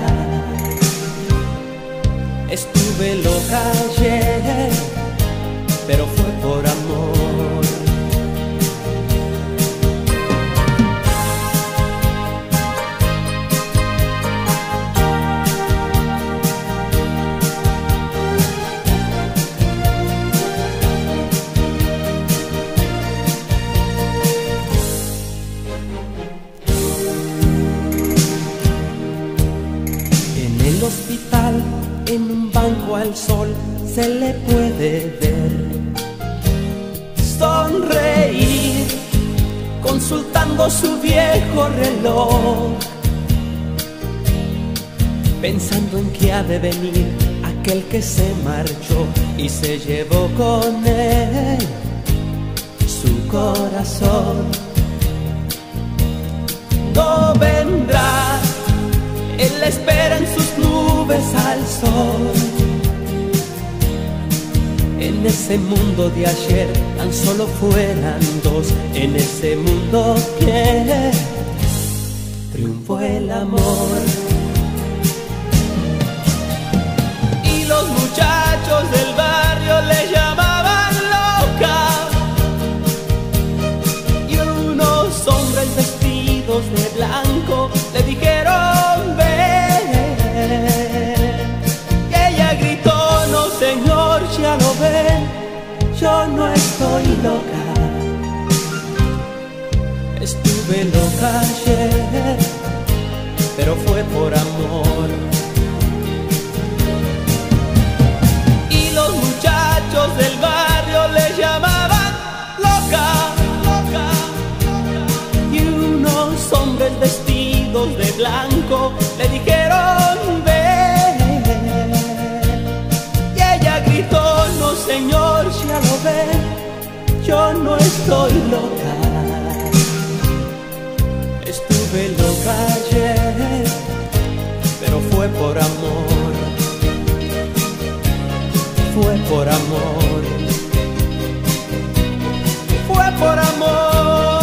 Estuve loca ayer, pero fue por amor. Hospital, en un banco al sol se le puede ver sonreír, consultando su viejo reloj, pensando en que ha de venir aquel que se marchó y se llevó con él su corazón. No vendrá, él la espera en sus nubes al sol. En ese mundo de ayer tan solo fueran dos, en ese mundo que triunfó el amor. Y los muchachos del barrio le llamaban loca, y unos hombres vestidos de blanco le dijeron ven. Y ella gritó, no señor, ya lo ven, yo no estoy loca. Estuve loca ayer, pero fue por amor. Y los muchachos del barrio le llamaban loca, loca, loca. Y unos hombres vestidos de blanco le dijeron ven. Y ella gritó, no señor, ya lo ven, yo no estoy loca. Estuve loca ayer, pero fue por amor. Fue por amor. Fue por amor.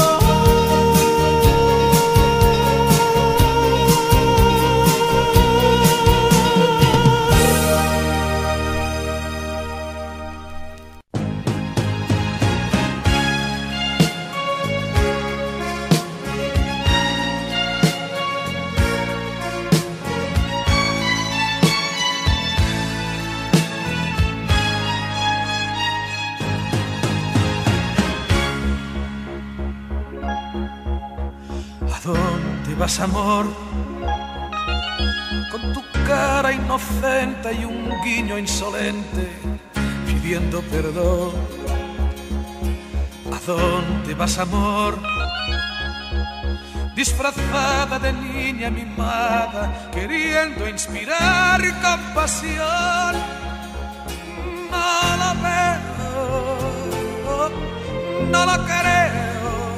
Vas, amor, con tu cara inocente y un guiño insolente, pidiendo perdón. ¿A dónde vas, amor? Disfrazada de niña mimada, queriendo inspirar compasión. No lo veo, no lo creo.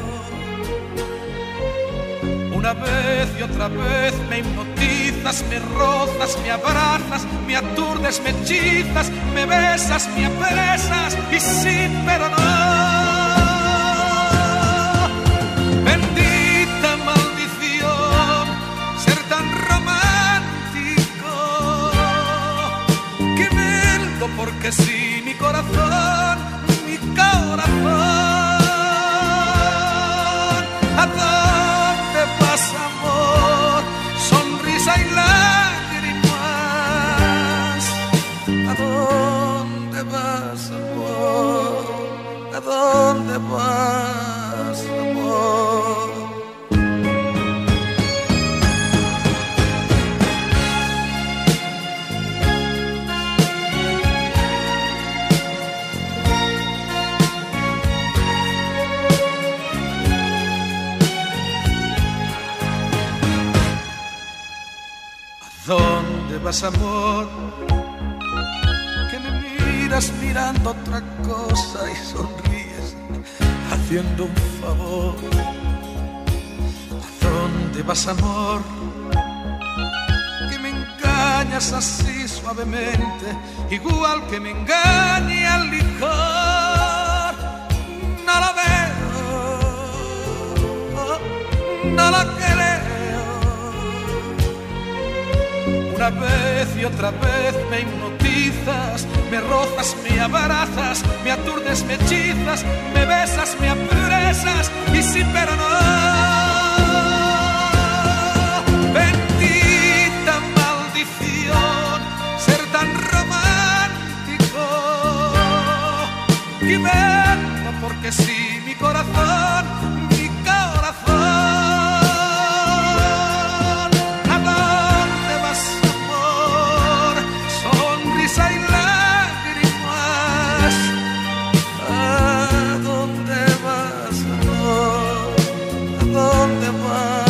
Una vez y otra vez me hipnotizas, me rozas, me abrazas, me aturdes, me hechizas, me besas, me apresas y sí, pero no. Bendita maldición, ser tan romántico, que vendo porque sí, mi corazón, mi corazón. ¿A dónde vas, amor? Sonrisa y lágrimas. ¿A dónde vas, amor? ¿A dónde vas, amor? ¿Dónde vas, amor? Que me miras mirando otra cosa y sonríes haciendo un favor. ¿A dónde vas, amor? Que me engañas así suavemente suavemente, igual que me engaña el licor. No la veo, no la creo. Una vez y otra vez me hipnotizas, me rozas, me abrazas, me aturdes, me hechizas, me besas, me apresas y sí pero no. Bendita maldición, ser tan romántico. Y vengo porque sí, mi corazón, mi corazón. ¿A dónde vas, amor? Sonrisa y lágrimas. ¿A dónde vas, amor? ¿A dónde vas?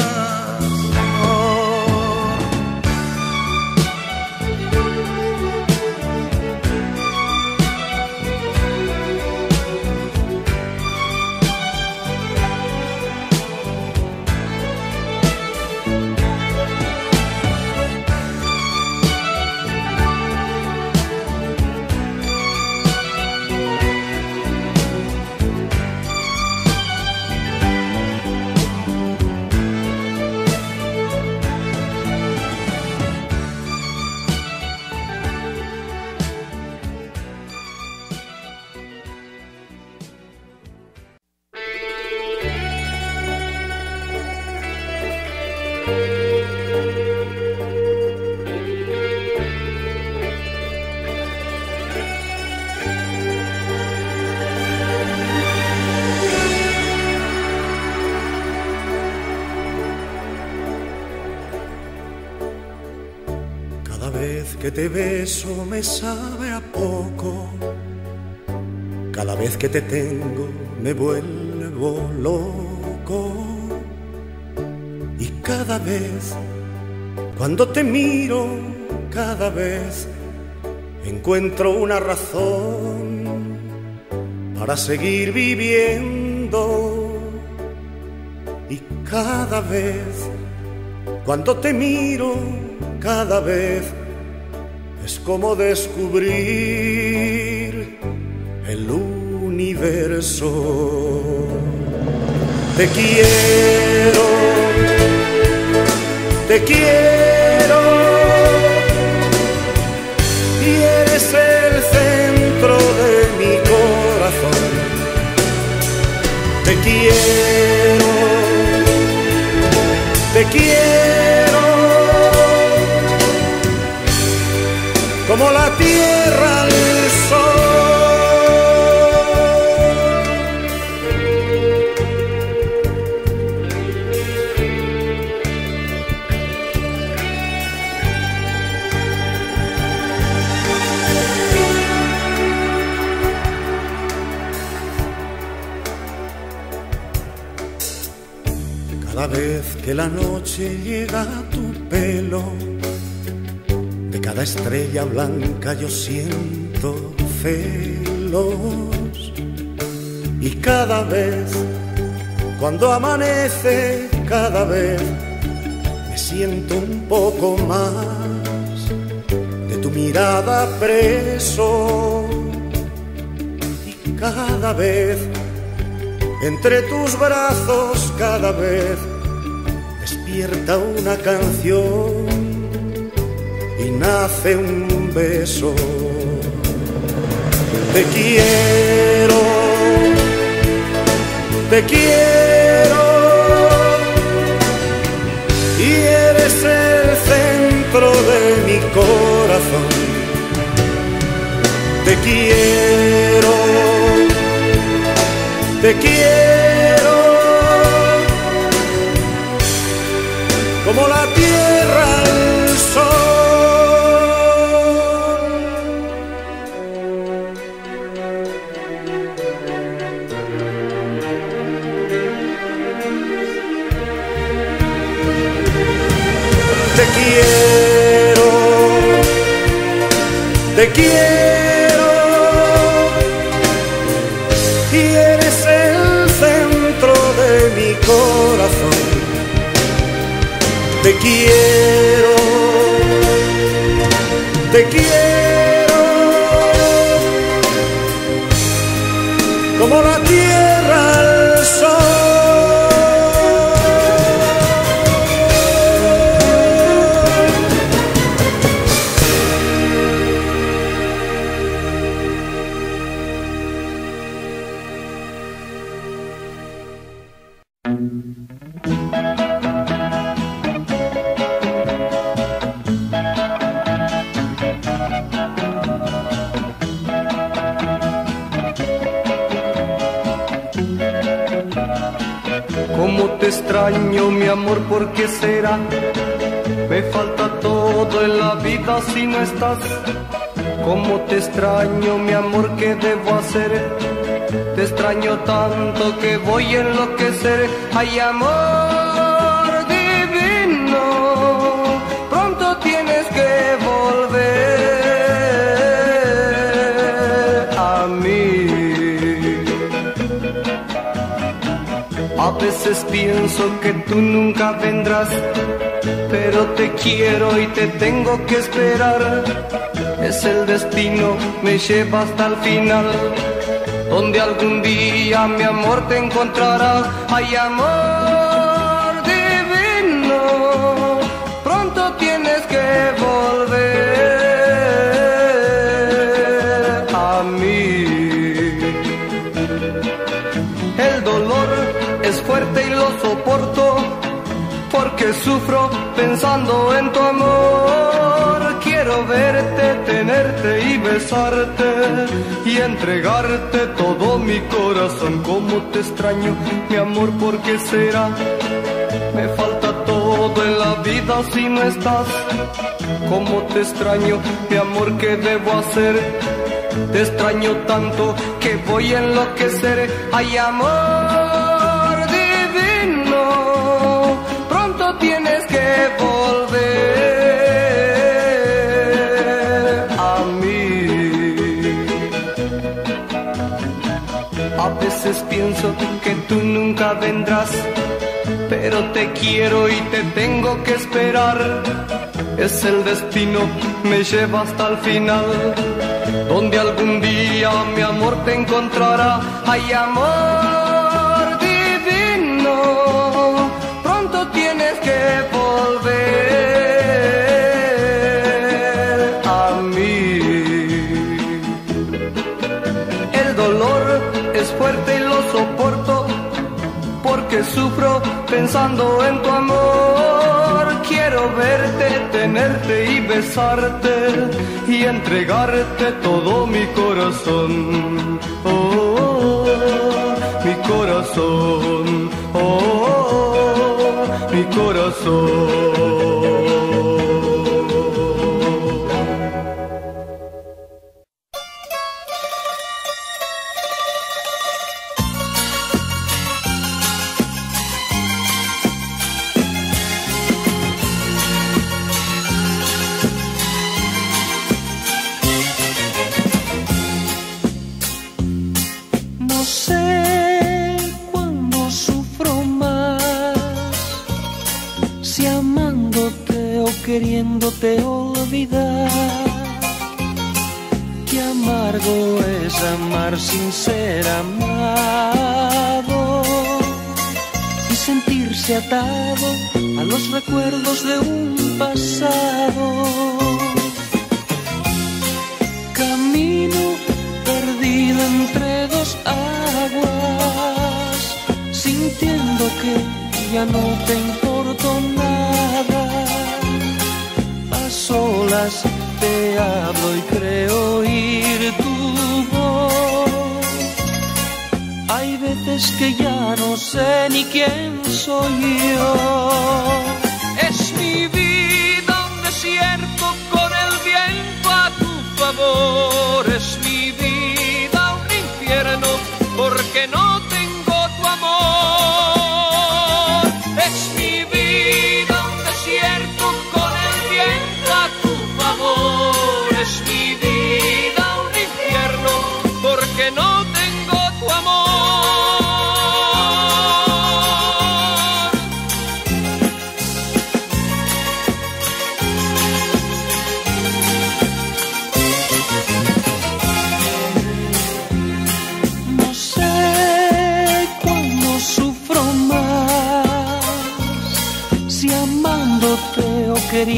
Que te beso me sabe a poco, cada vez que te tengo me vuelvo loco. Y cada vez, cuando te miro, cada vez encuentro una razón para seguir viviendo. Y cada vez, cuando te miro, cada vez es como descubrir el universo. Te quiero, te quiero, y eres el centro de mi corazón. Te quiero, te quiero, como la tierra al sol. Cada vez que la noche llega a tu pelo, cada estrella blanca yo siento celos. Y cada vez, cuando amanece, cada vez me siento un poco más de tu mirada preso. Y cada vez, entre tus brazos, cada vez despierta una canción y nace un beso. Te quiero, te quiero, y eres el centro de mi corazón. Te quiero, te quiero, como la tierra al sol. Te quiero, te quiero, y eres el centro de mi corazón. Te quiero, te quiero como la tierra al sol. Cómo te extraño, mi amor, ¿por qué será? Me falta todo en la vida si no estás. Cómo te extraño, mi amor, ¿qué debo hacer? Te extraño tanto que voy a enloquecer. Ay, amor divino, pronto tienes que volver a mí. A veces pienso que tú nunca vendrás, pero te quiero y te tengo que esperar. Es el destino, me lleva hasta el final, donde algún día mi amor te encontrará. Ay, amor divino, pronto tienes que volver a mí. El dolor es fuerte y lo soporto, porque sufro pensando en tu amor. Quiero verte, tenerte y besarte y entregarte todo mi corazón. Cómo te extraño, mi amor, ¿por qué será? Me falta todo en la vida si no estás. Cómo te extraño, mi amor, ¿qué debo hacer? Te extraño tanto que voy a enloquecer. Ay, amor divino, pronto tienes que volver a mí. A veces pienso que tú nunca vendrás, pero te quiero y te tengo que esperar. Es el destino, me lleva hasta el final, donde algún día mi amor te encontrará. Ay, amor divino, pronto tienes que volver a mí. El dolor es fuerte y lo soporto, porque sufro pensando en tu amor. Quiero verte, tenerte y besarte y entregarte todo mi corazón. Oh, oh, oh, mi corazón. Oh, oh, oh, mi corazón. Queriéndote olvidar, qué amargo es amar sin ser amado y sentirse atado a los recuerdos de un pasado. Camino perdido entre dos aguas, sintiendo que ya no te importo nada. Solas te hablo y creo oír tu voz. Hay veces que ya no sé ni quién soy yo. Es mi vida un desierto con el viento a tu favor. Es mi vida un infierno porque no tengo tu amor. Es mi vida un desierto con el viento a tu favor. Es mi vida un infierno porque no tengo tu amor.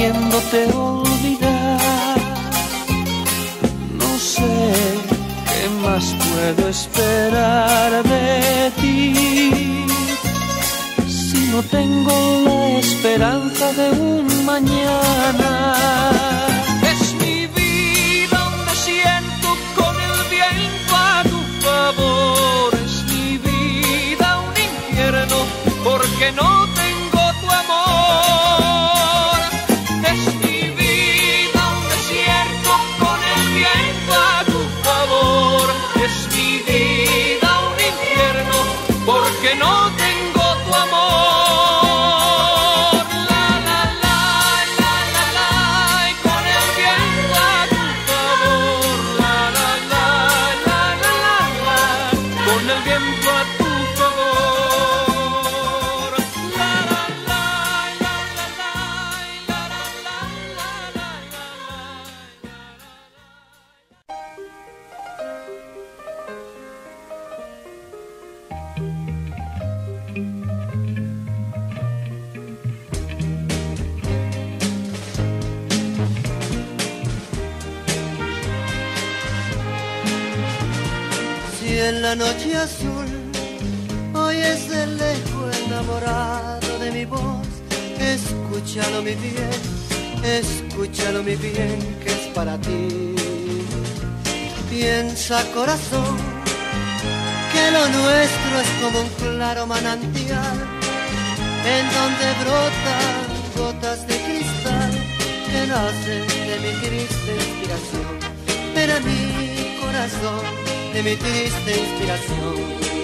queriéndote olvidar. No sé qué más puedo esperar de ti si no tengo la esperanza de un mañana. Es mi vida un desierto con el viento a tu favor. Es mi vida un infierno porque no tengo tu amor. Es mi vida un desierto con el viento a tu favor. Es mi vida un infierno porque no tengo tu amor. La la la la la la, y con el viento a tu favor. La la la la la la la, con el viento a tu favor. La la la la la la, la la la la la Si en la noche azul oyes de lejos enamorado de mi voz, escúchalo mi bien, escúchalo mi bien, que es para ti. Piensa, corazón, que lo nuestro es como un claro manantial en donde brotan gotas de cristal que nacen de mi triste inspiración. Pero mi corazón, de mi triste inspiración.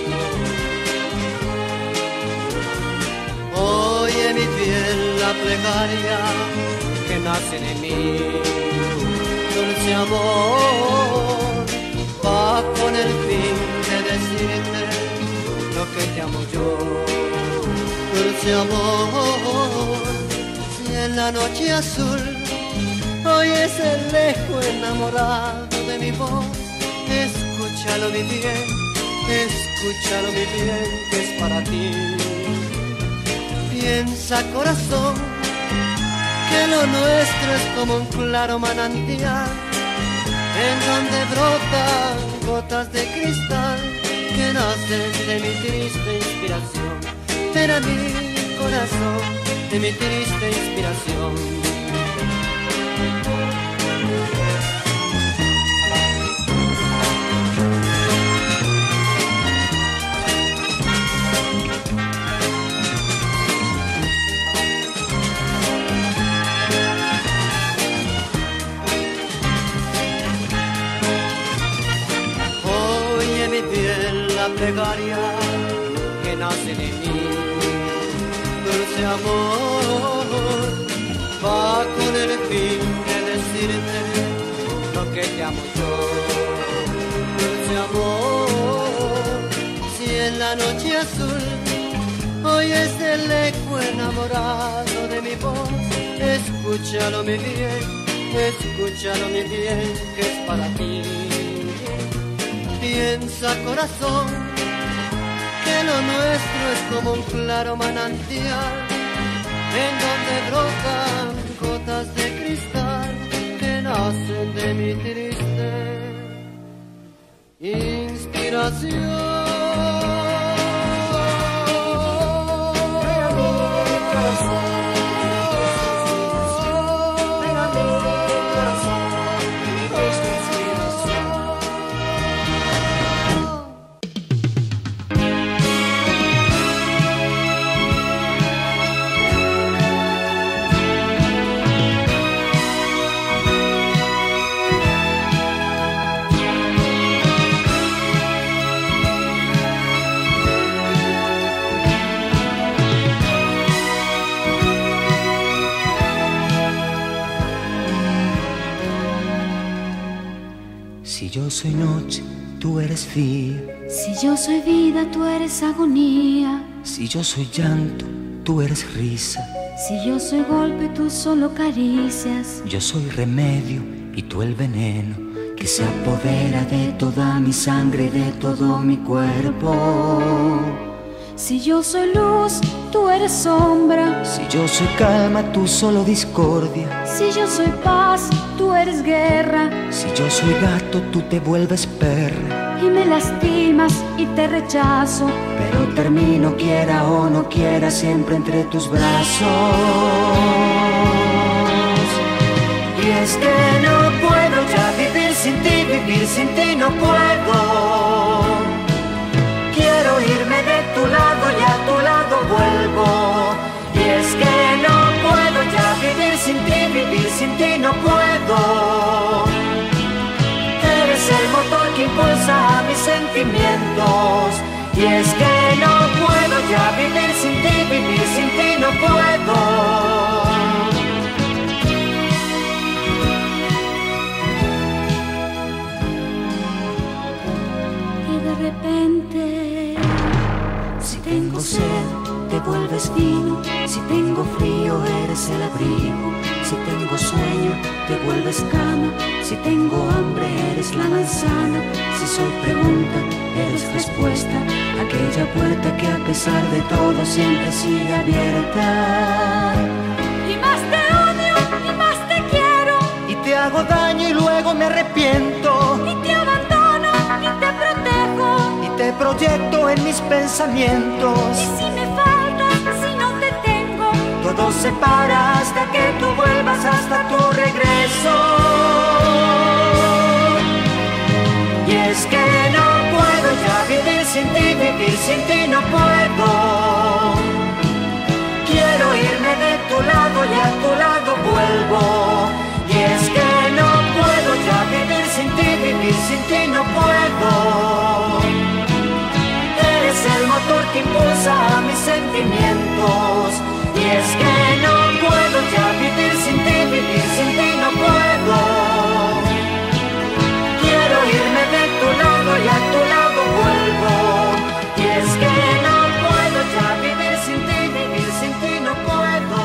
Oye mi piel la plegaria que nace de mí, dulce amor, va con el fin de decirte lo que te amo yo. Dulce amor, si en la noche azul oyes el eco enamorado de mi voz, escúchalo mi bien, escúchalo mi bien, que es para ti. Piensa, corazón, que lo nuestro es como un claro manantial en donde brotan gotas de cristal que nacen de mi triste inspiración. Pero mi corazón, de mi triste inspiración. La plegaria que nace de mí, dulce amor, va con el fin de decirte lo que te amo yo. Dulce amor, si en la noche azul oyes el eco enamorado de mi voz, escúchalo mi bien, escúchalo mi bien, que es para ti. Piensa, corazón, que lo nuestro es como un claro manantial en donde brotan gotas de cristal que nacen de mi triste inspiración. Si yo soy noche, tú eres día. Si yo soy vida, tú eres agonía. Si yo soy llanto, tú eres risa. Si yo soy golpe, tú solo caricias. Yo soy remedio y tú el veneno que se apodera de toda mi sangre y de todo mi cuerpo. Si yo soy luz, tú eres sombra. Si yo soy calma, tú solo discordia. Si yo soy paz, tú eres guerra. Si yo soy gato, tú te vuelves perra. Y me lastimas y te rechazo, pero termino quiera o no quiera siempre entre tus brazos. Y es que no puedo ya vivir sin ti, vivir sin ti no puedo. Quiero irme de tu lado y a tu lado vuelvo. Y es que no puedo ya vivir sin ti, vivir sin ti no puedo. Eres el motor que impulsa a mis sentimientos. Y es que no puedo ya vivir sin ti, vivir sin ti no puedo. De repente, si tengo sed, te vuelves vino. Si tengo frío, eres el abrigo. Si tengo sueño, te vuelves cama. Si tengo hambre, eres la manzana. Si soy pregunta, eres respuesta. Aquella puerta que a pesar de todo siempre sigue abierta. Y más te odio, y más te quiero. Y te hago daño y luego me arrepiento. Y te abandono, y te protejo. Te proyecto en mis pensamientos. Y si me faltas, si no te tengo, todo se para hasta que tú vuelvas, hasta tu regreso. Y es que no puedo ya vivir sin ti, vivir sin ti no puedo. Quiero irme de tu lado y a tu lado vuelvo. Y es que no puedo ya vivir sin ti, vivir sin ti no puedo. Eres el motor que impulsa a mis sentimientos. Y es que no puedo ya vivir sin ti, vivir sin ti no puedo. Quiero irme de tu lado y a tu lado vuelvo. Y es que no puedo ya vivir sin ti, vivir sin ti no puedo.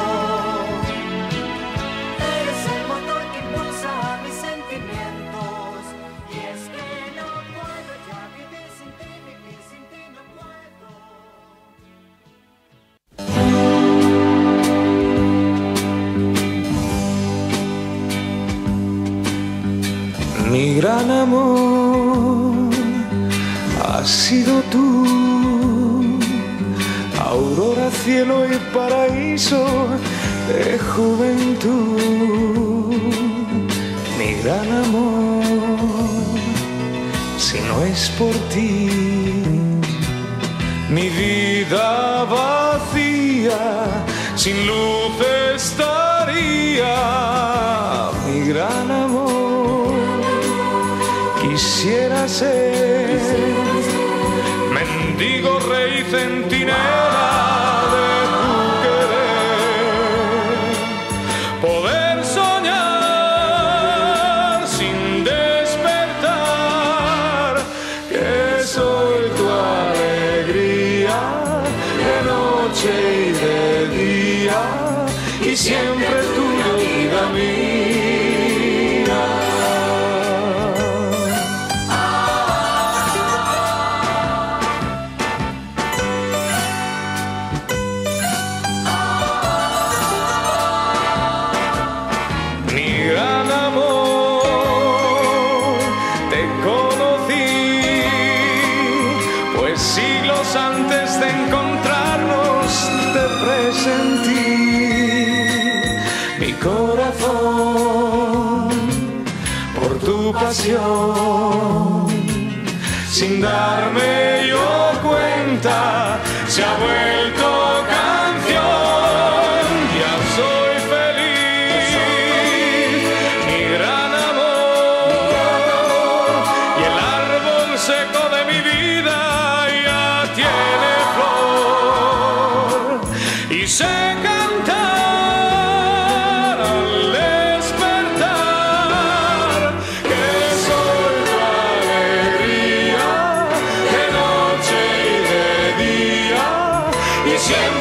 Eres el motor que impulsa a mis sentimientos. Y es que no puedo ya vivir sin ti, vivir sin ti no puedo. Mi gran amor has sido tú, aurora, cielo y paraíso de juventud. Mi gran amor, si no es por ti, mi vida vacía, sin luz estaría. Mi gran amor, quisiera ser mendigo, rey, centinela de tu querer, poder soñar sin despertar, que soy tu alegría de noche y de día, y siempre tuya, vida mía. Antes de encontrarnos te presentí mi corazón por tu pasión, sin darme yo cuenta se ha vuelto canción. Ya soy feliz, mi gran amor, y el árbol seco de mi vida tiene flor, y sé cantar al despertar que soy tu alegría de noche y de día, y siempre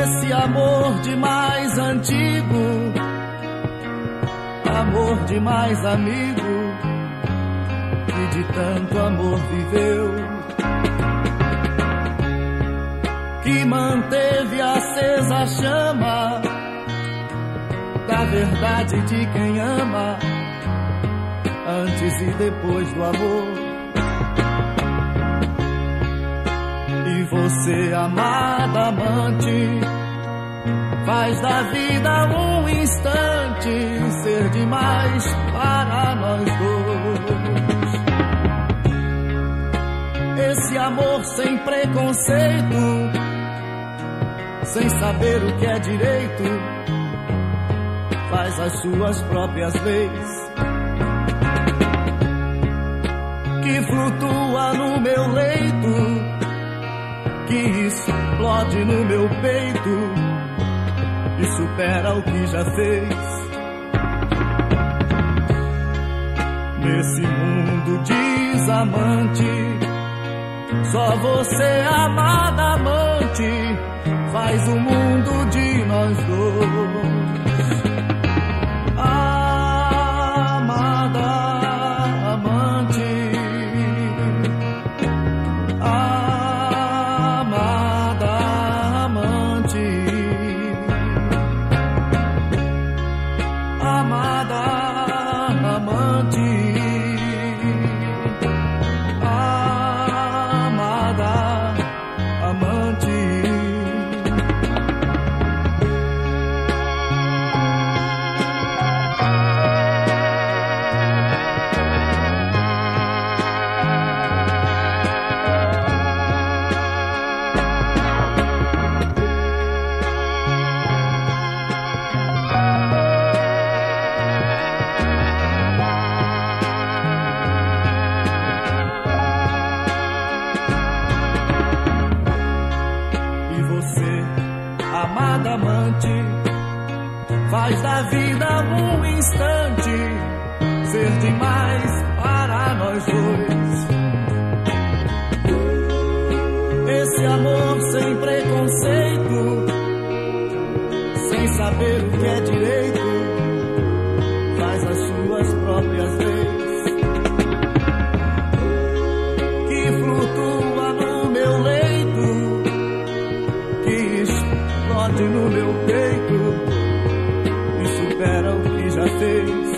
esse amor demais antigo, amor demais amigo, que de tanto amor viveu, que manteve acesa a chama da verdade de quem ama, antes e depois do amor. E você, amada amante, faz da vida um instante ser demais para nós dois. Esse amor sem preconceito, sem saber o que é direito, faz as suas próprias leis, que flutua no meu leito, que explode no meu peito e supera o que já fez. Nesse mundo desamante, só você, amada amante, faz o mundo de nós dois. Amada amante, amada amante, amada amante, amada amante. Amada amante, faz da vida um instante ser demais para nós dois. Esse amor sem preconceito, sem saber o que é direito, faz as suas próprias leis, que flutua no meu leito, que explode no meu peito e supera o que já fez.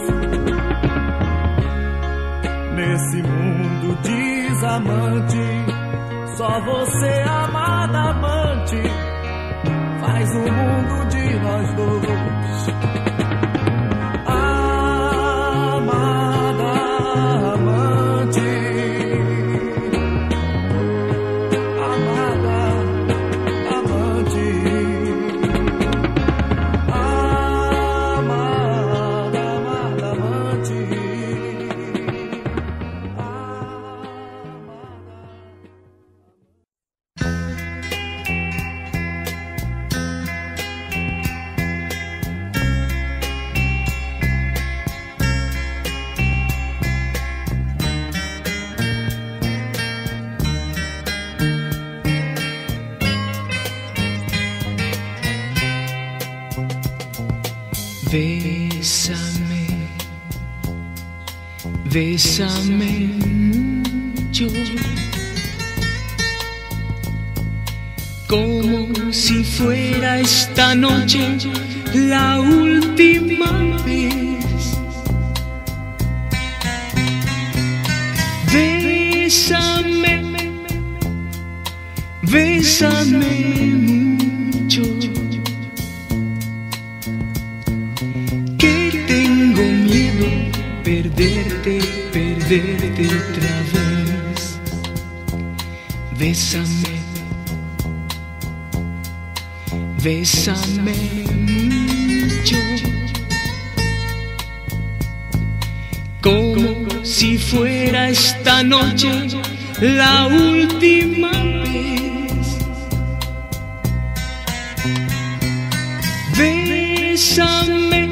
Nesse mundo desamante, só você, amada amante, faz o mundo de nós dois. Amada amante, amada amante, amada amada amante. Bésame, bésame mucho, como si fuera esta noche la última vez. Bésame, bésame mucho, perderte, perderte otra vez. Bésame, bésame mucho, como si fuera esta noche la última vez. Bésame,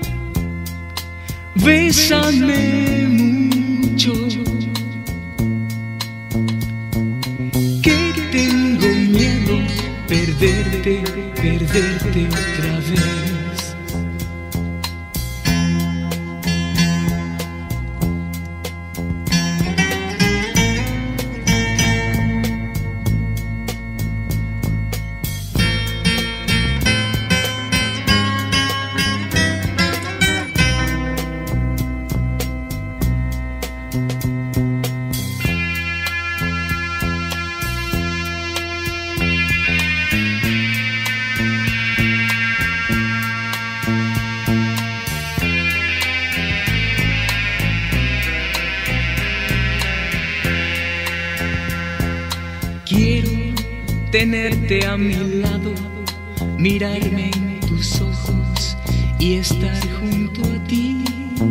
bésame mucho, que tengo miedo perderte, perderte perderte otra vez. Tenerte a mi lado, mirarme en tus ojos y estar junto a ti.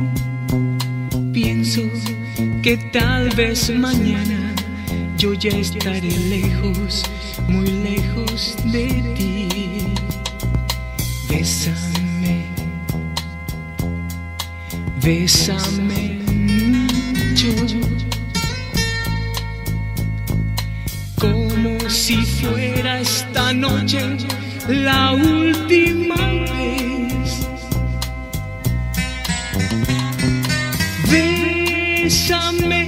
Pienso que tal vez mañana yo ya estaré lejos, muy lejos de ti. Bésame, bésame mucho, como si fuera esta noche la última vez. Bésame,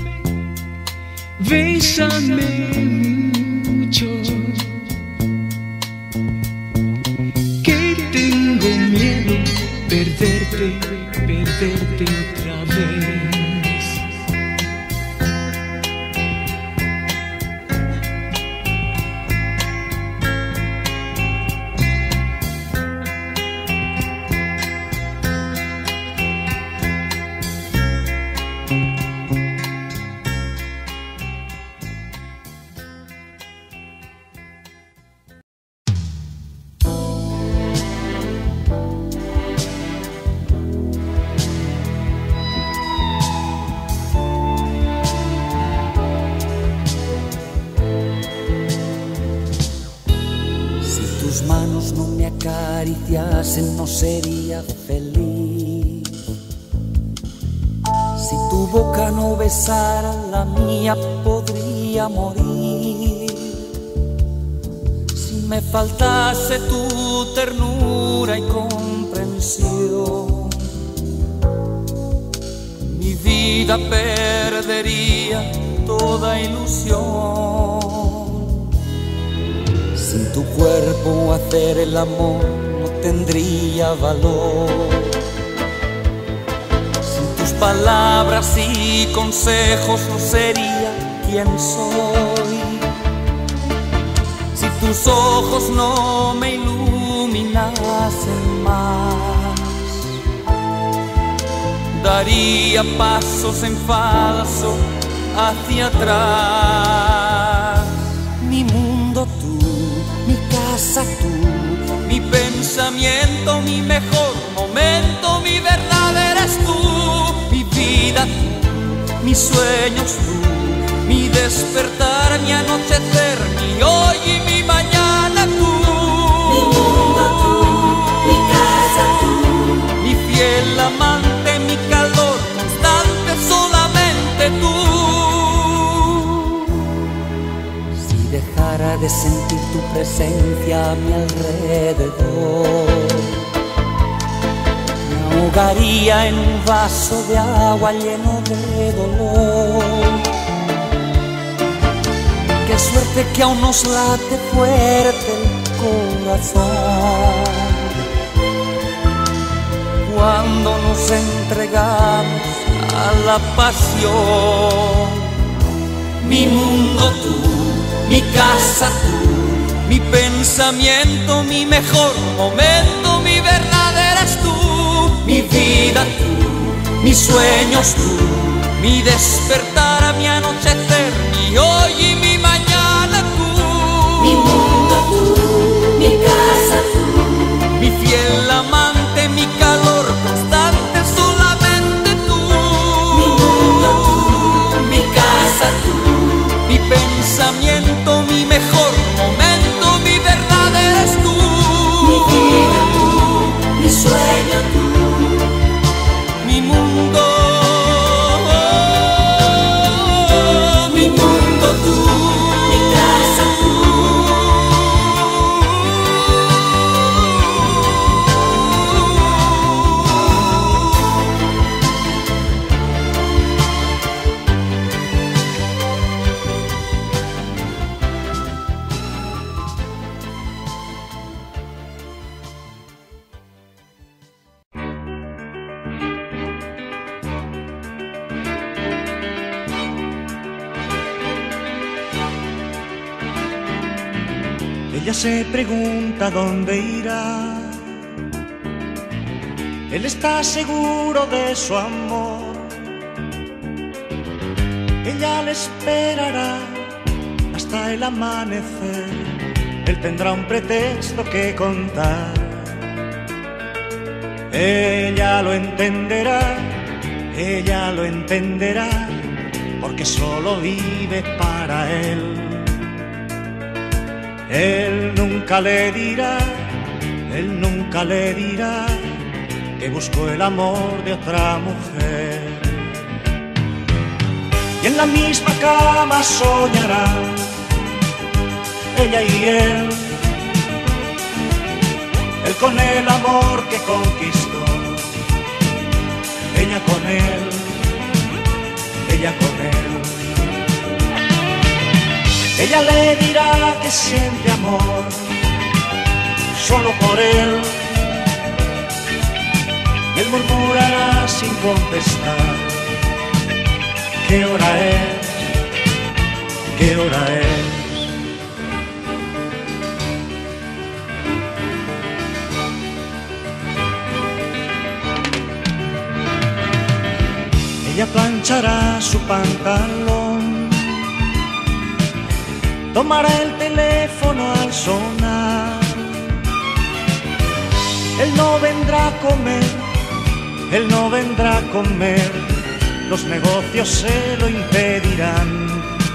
bésame mucho, que tengo miedo perderte, perderte otra vez. No sería feliz si tu boca no besara la mía, podría morir. Si me faltase tu ternura y comprensión, mi vida perdería toda ilusión. Sin tu cuerpo hacer el amor tendría valor. Sin tus palabras y consejos no sería quien soy. Si tus ojos no me iluminasen más, daría pasos en falso hacia atrás. Mi mundo tú, mi casa tú, mi pensamiento, mi mejor momento, mi verdad eres tú, mi vida tú, mis sueños tú, mi despertar, mi anochecer, mi hoy y mi mañana tú. Mi mundo tú, mi casa tú, mi fiel amante, mi calor constante, solamente tú. Si dejara de sentir tu presencia a mi alrededor, me ahogaría en un vaso de agua lleno de dolor. Qué suerte que aún nos late fuerte el corazón cuando nos entregamos a la pasión. Mi mundo tú, mi casa tú, mi pensamiento, mi mejor momento, mi verdad eres tú, mi vida tú, mis sueños tú, mi despertar, mi anochecer, mi hoy y mi mañana tú. Mi mundo tú, mi casa tú, mi fiel amante, mi calor constante, solamente tú. Mi mundo tú, mi casa tú, mi pensamiento, mi mejor momento, mi verdad eres tú. Mi vida tú, mi sueño tú, mi mundo, mi mundo tú, mi casa tú. Ella se pregunta dónde irá. Él está seguro de su amor. Ella le esperará hasta el amanecer. Él tendrá un pretexto que contar. Ella lo entenderá, ella lo entenderá, porque solo vive para él. Él nunca le dirá, él nunca le dirá que buscó el amor de otra mujer. Y en la misma cama soñarán ella y él, él con el amor que conquistó, ella con él, ella con él. Ella le dirá que siente amor solo por él. Él murmurará sin contestar: ¿qué hora es? ¿Qué hora es? Ella planchará su pantalón, tomará el teléfono al sonar. Él no vendrá a comer, él no vendrá a comer, los negocios se lo impedirán.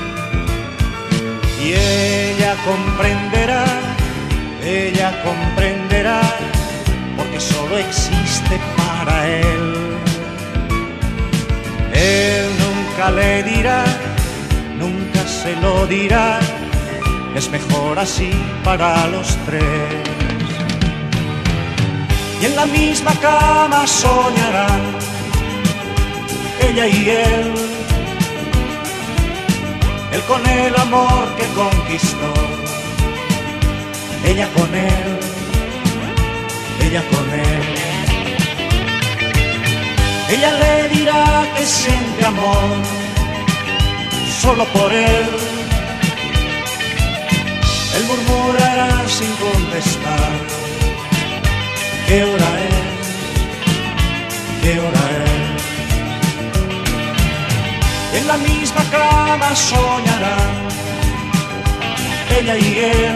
Y ella comprenderá, ella comprenderá, porque solo existe para él. Él nunca le dirá, nunca se lo dirá, es mejor así para los tres. Y en la misma cama soñarán ella y él, él con el amor que conquistó, ella con él, ella con él. Ella le dirá que siente amor solo por él. Él murmurará sin contestar: ¿qué hora es? ¿Qué hora es? En la misma cama soñarán ella y él,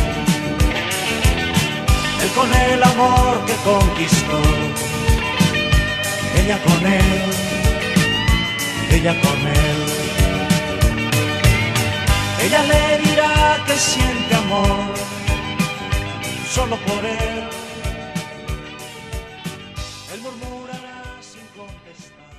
él con el amor que conquistó, ella con él, ella con él. Ella le dirá que siente amor solo por él. Él murmurará sin contestar.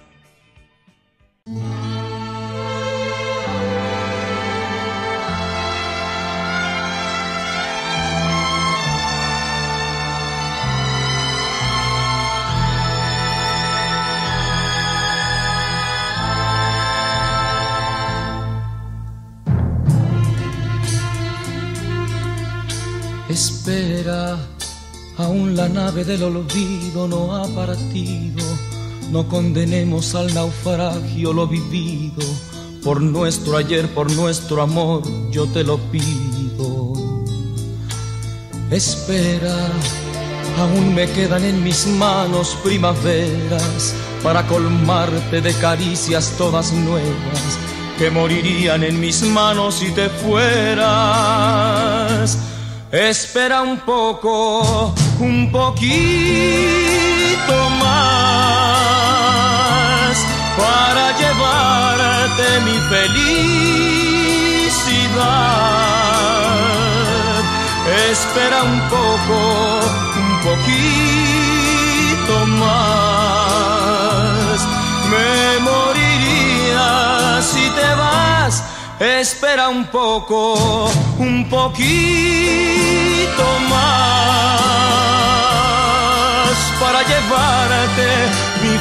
Espera, aún la nave del olvido no ha partido. No condenemos al naufragio lo vivido. Por nuestro ayer, por nuestro amor, yo te lo pido. Espera, aún me quedan en mis manos primaveras para colmarte de caricias todas nuevas que morirían en mis manos si te fueras. Espera un poco, un poquito más para llevarte mi felicidad. Espera un poco, un poquito más. Me moriría si te vas. Espera un poco, un poquito más para llevarte mi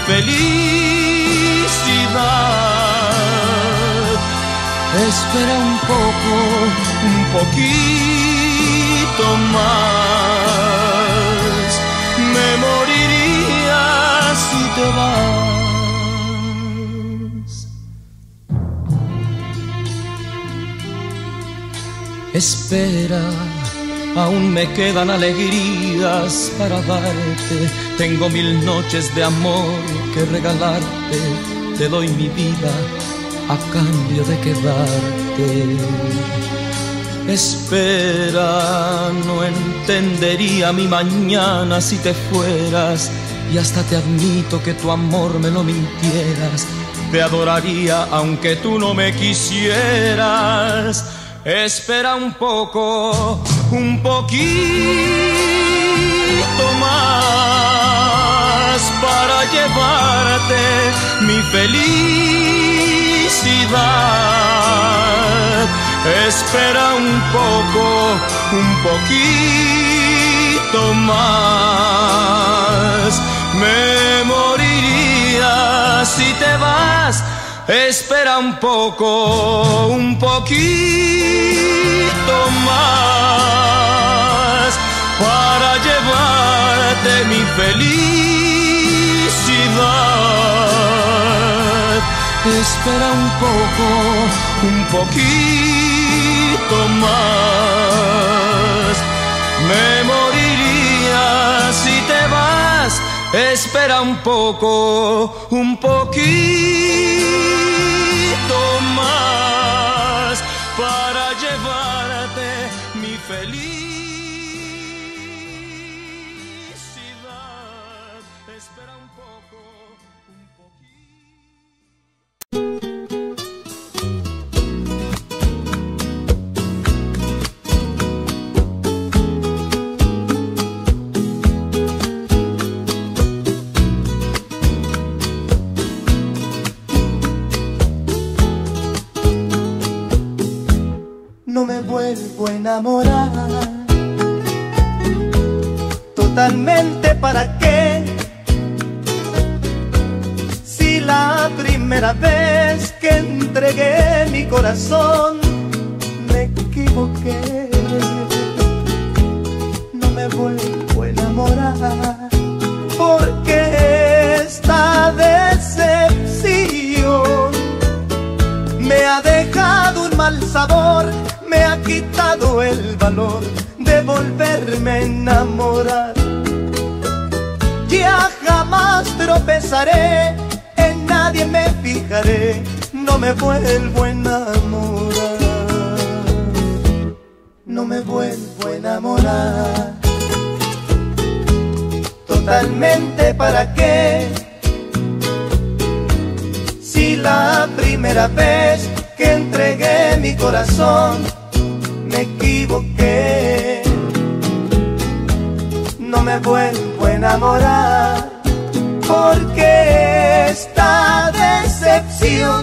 felicidad. Espera un poco, un poquito más. Me moriría si te vas. Espera, aún me quedan alegrías para darte. Tengo mil noches de amor que regalarte. Te doy mi vida a cambio de quedarte. Espera, no entendería mi mañana si te fueras. Y hasta te admito que tu amor me lo mintieras. Te adoraría aunque tú no me quisieras. Espera un poco, un poquito más para llevarte mi felicidad. Espera un poco, un poquito más. Me moriría si te vas. Espera un poco, un poquito más para llevarte mi felicidad. Espera un poco, un poquito más. Me moriría si te vas. Espera un poco, un poquito más para llevarte mi felicidad. Espera un poco, un No me vuelvo a enamorar. Totalmente, ¿para qué? Si la primera vez que entregué mi corazón me equivoqué. No me vuelvo a enamorar, porque esta decepción me ha dejado un mal sabor. Me ha quitado el valor de volverme a enamorar. Ya jamás tropezaré, en nadie me fijaré. No me vuelvo a enamorar. No me vuelvo a enamorar. Totalmente, ¿para qué? Si la primera vez que entregué mi corazón me equivoqué. No me vuelvo a enamorar, porque esta decepción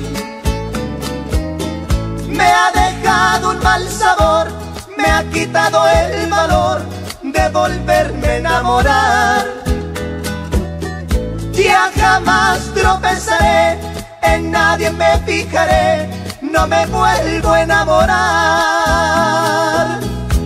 me ha dejado un mal sabor. Me ha quitado el valor de volverme a enamorar. Ya jamás tropezaré, en nadie me fijaré. No me vuelvo a enamorar.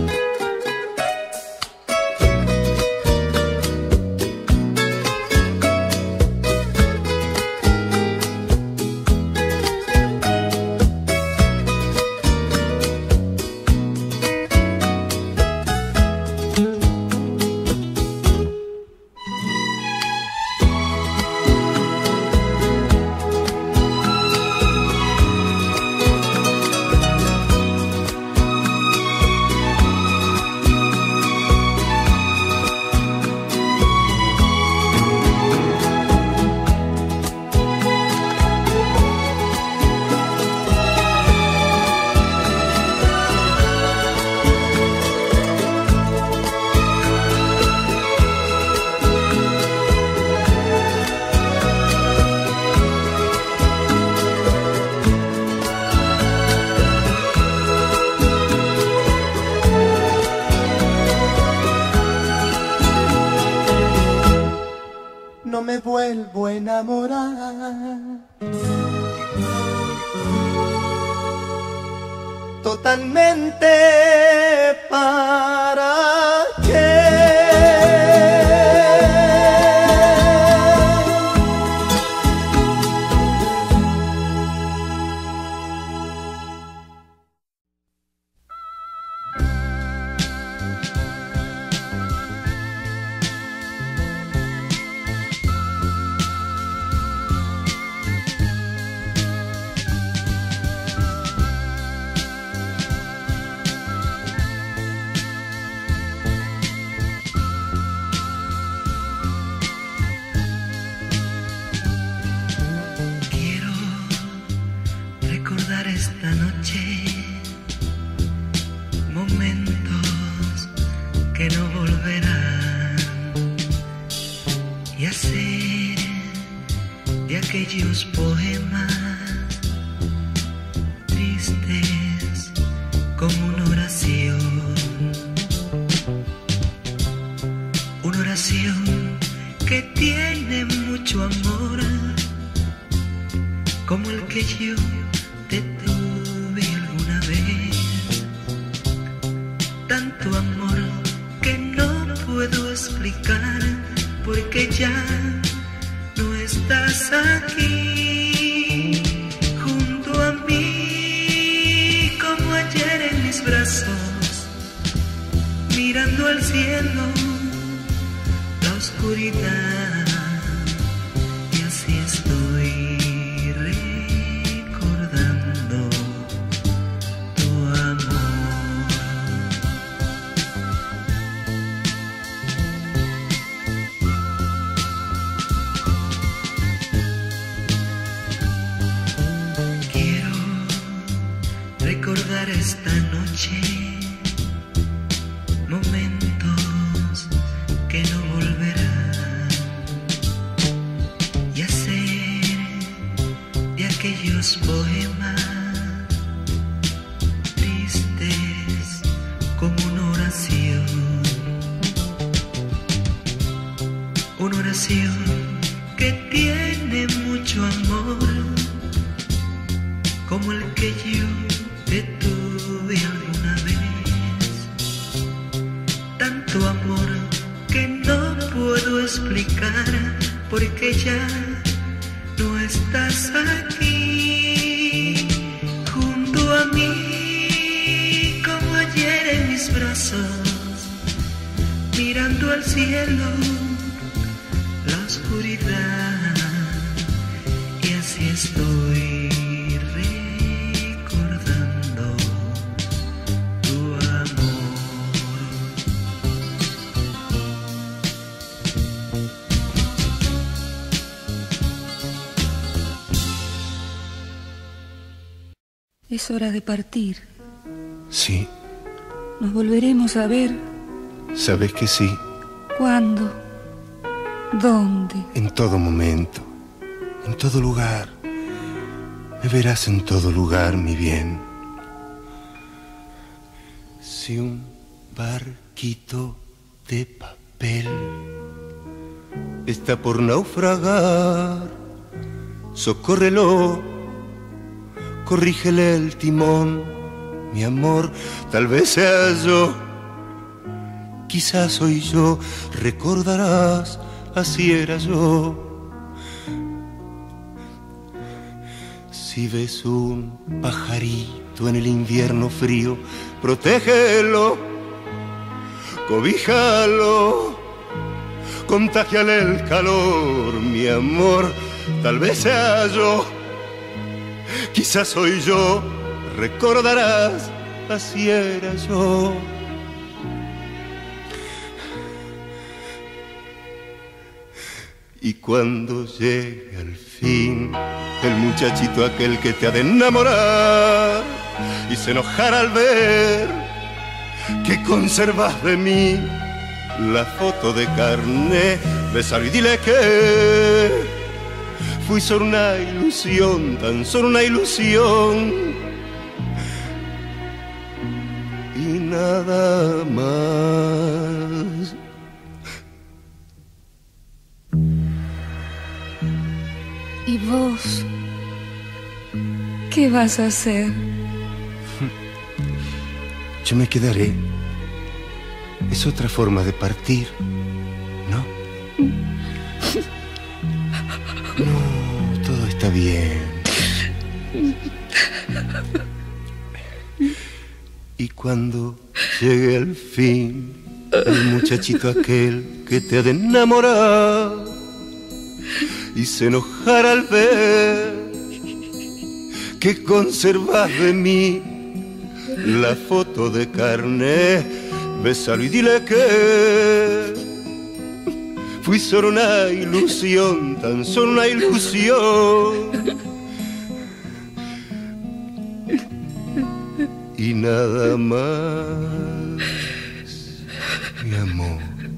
No me vuelvo a enamorar. Totalmente, ¿para qué? noche, momentos que no volverán, y hacer de aquellos poemas tristes como una oración, una oración que tiene mucho amor, como el que yo te tuve alguna vez. Tanto amor que no puedo explicar, porque ya no estás aquí junto a mí, como ayer en mis brazos, mirando al cielo, la oscuridad, y así estoy recordando tu amor. Quiero recordar esta noche momentos que no volverán, y hacer de aquellos poemas tristes como una oración, una oración que tiene mucho amor, como el que yo te tuve alguna vez. Tanto amor que no puedo explicar, porque ya no estás aquí junto a mí, como ayer en mis brazos, mirando al cielo, la oscuridad, y así estoy recordando tu amor. Es hora de partir. Sí, Nos volveremos a ver. sabes que sí, ¿Cuándo? ¿Dónde? en todo momento, en todo lugar. Me verás en todo lugar, mi bien. Si un barquito de papel está por naufragar, socórrelo, corrígele el timón, mi amor, tal vez sea yo, quizás soy yo, recordarás, así era yo. Si ves un pajarito en el invierno frío, protégelo, cobíjalo, contágiale el calor, mi amor, tal vez sea yo, quizás soy yo, recordarás, así era yo. Y cuando llegue al fin el muchachito aquel que te ha de enamorar y se enojará al ver que conservas de mí la foto de carné, bésalo y dile que fui solo una ilusión, tan solo una ilusión y nada más. ¿Y vos? ¿Qué vas a hacer? Yo me quedaré. Es otra forma de partir, ¿no? No, todo está bien. Y cuando llegue el fin, el muchachito aquel que te ha de enamorar y se enojará al ver que conservas de mí la foto de carné, bésalo y dile que fui solo una ilusión, tan solo una ilusión y nada más, mi amor.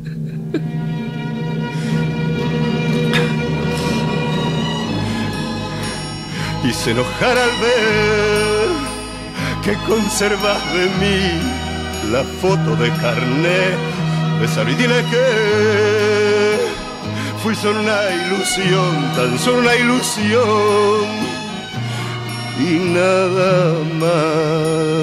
Hice enojar al ver que conservas de mí la foto de carnet. Besar y dile que fui solo una ilusión, tan solo una ilusión y nada más.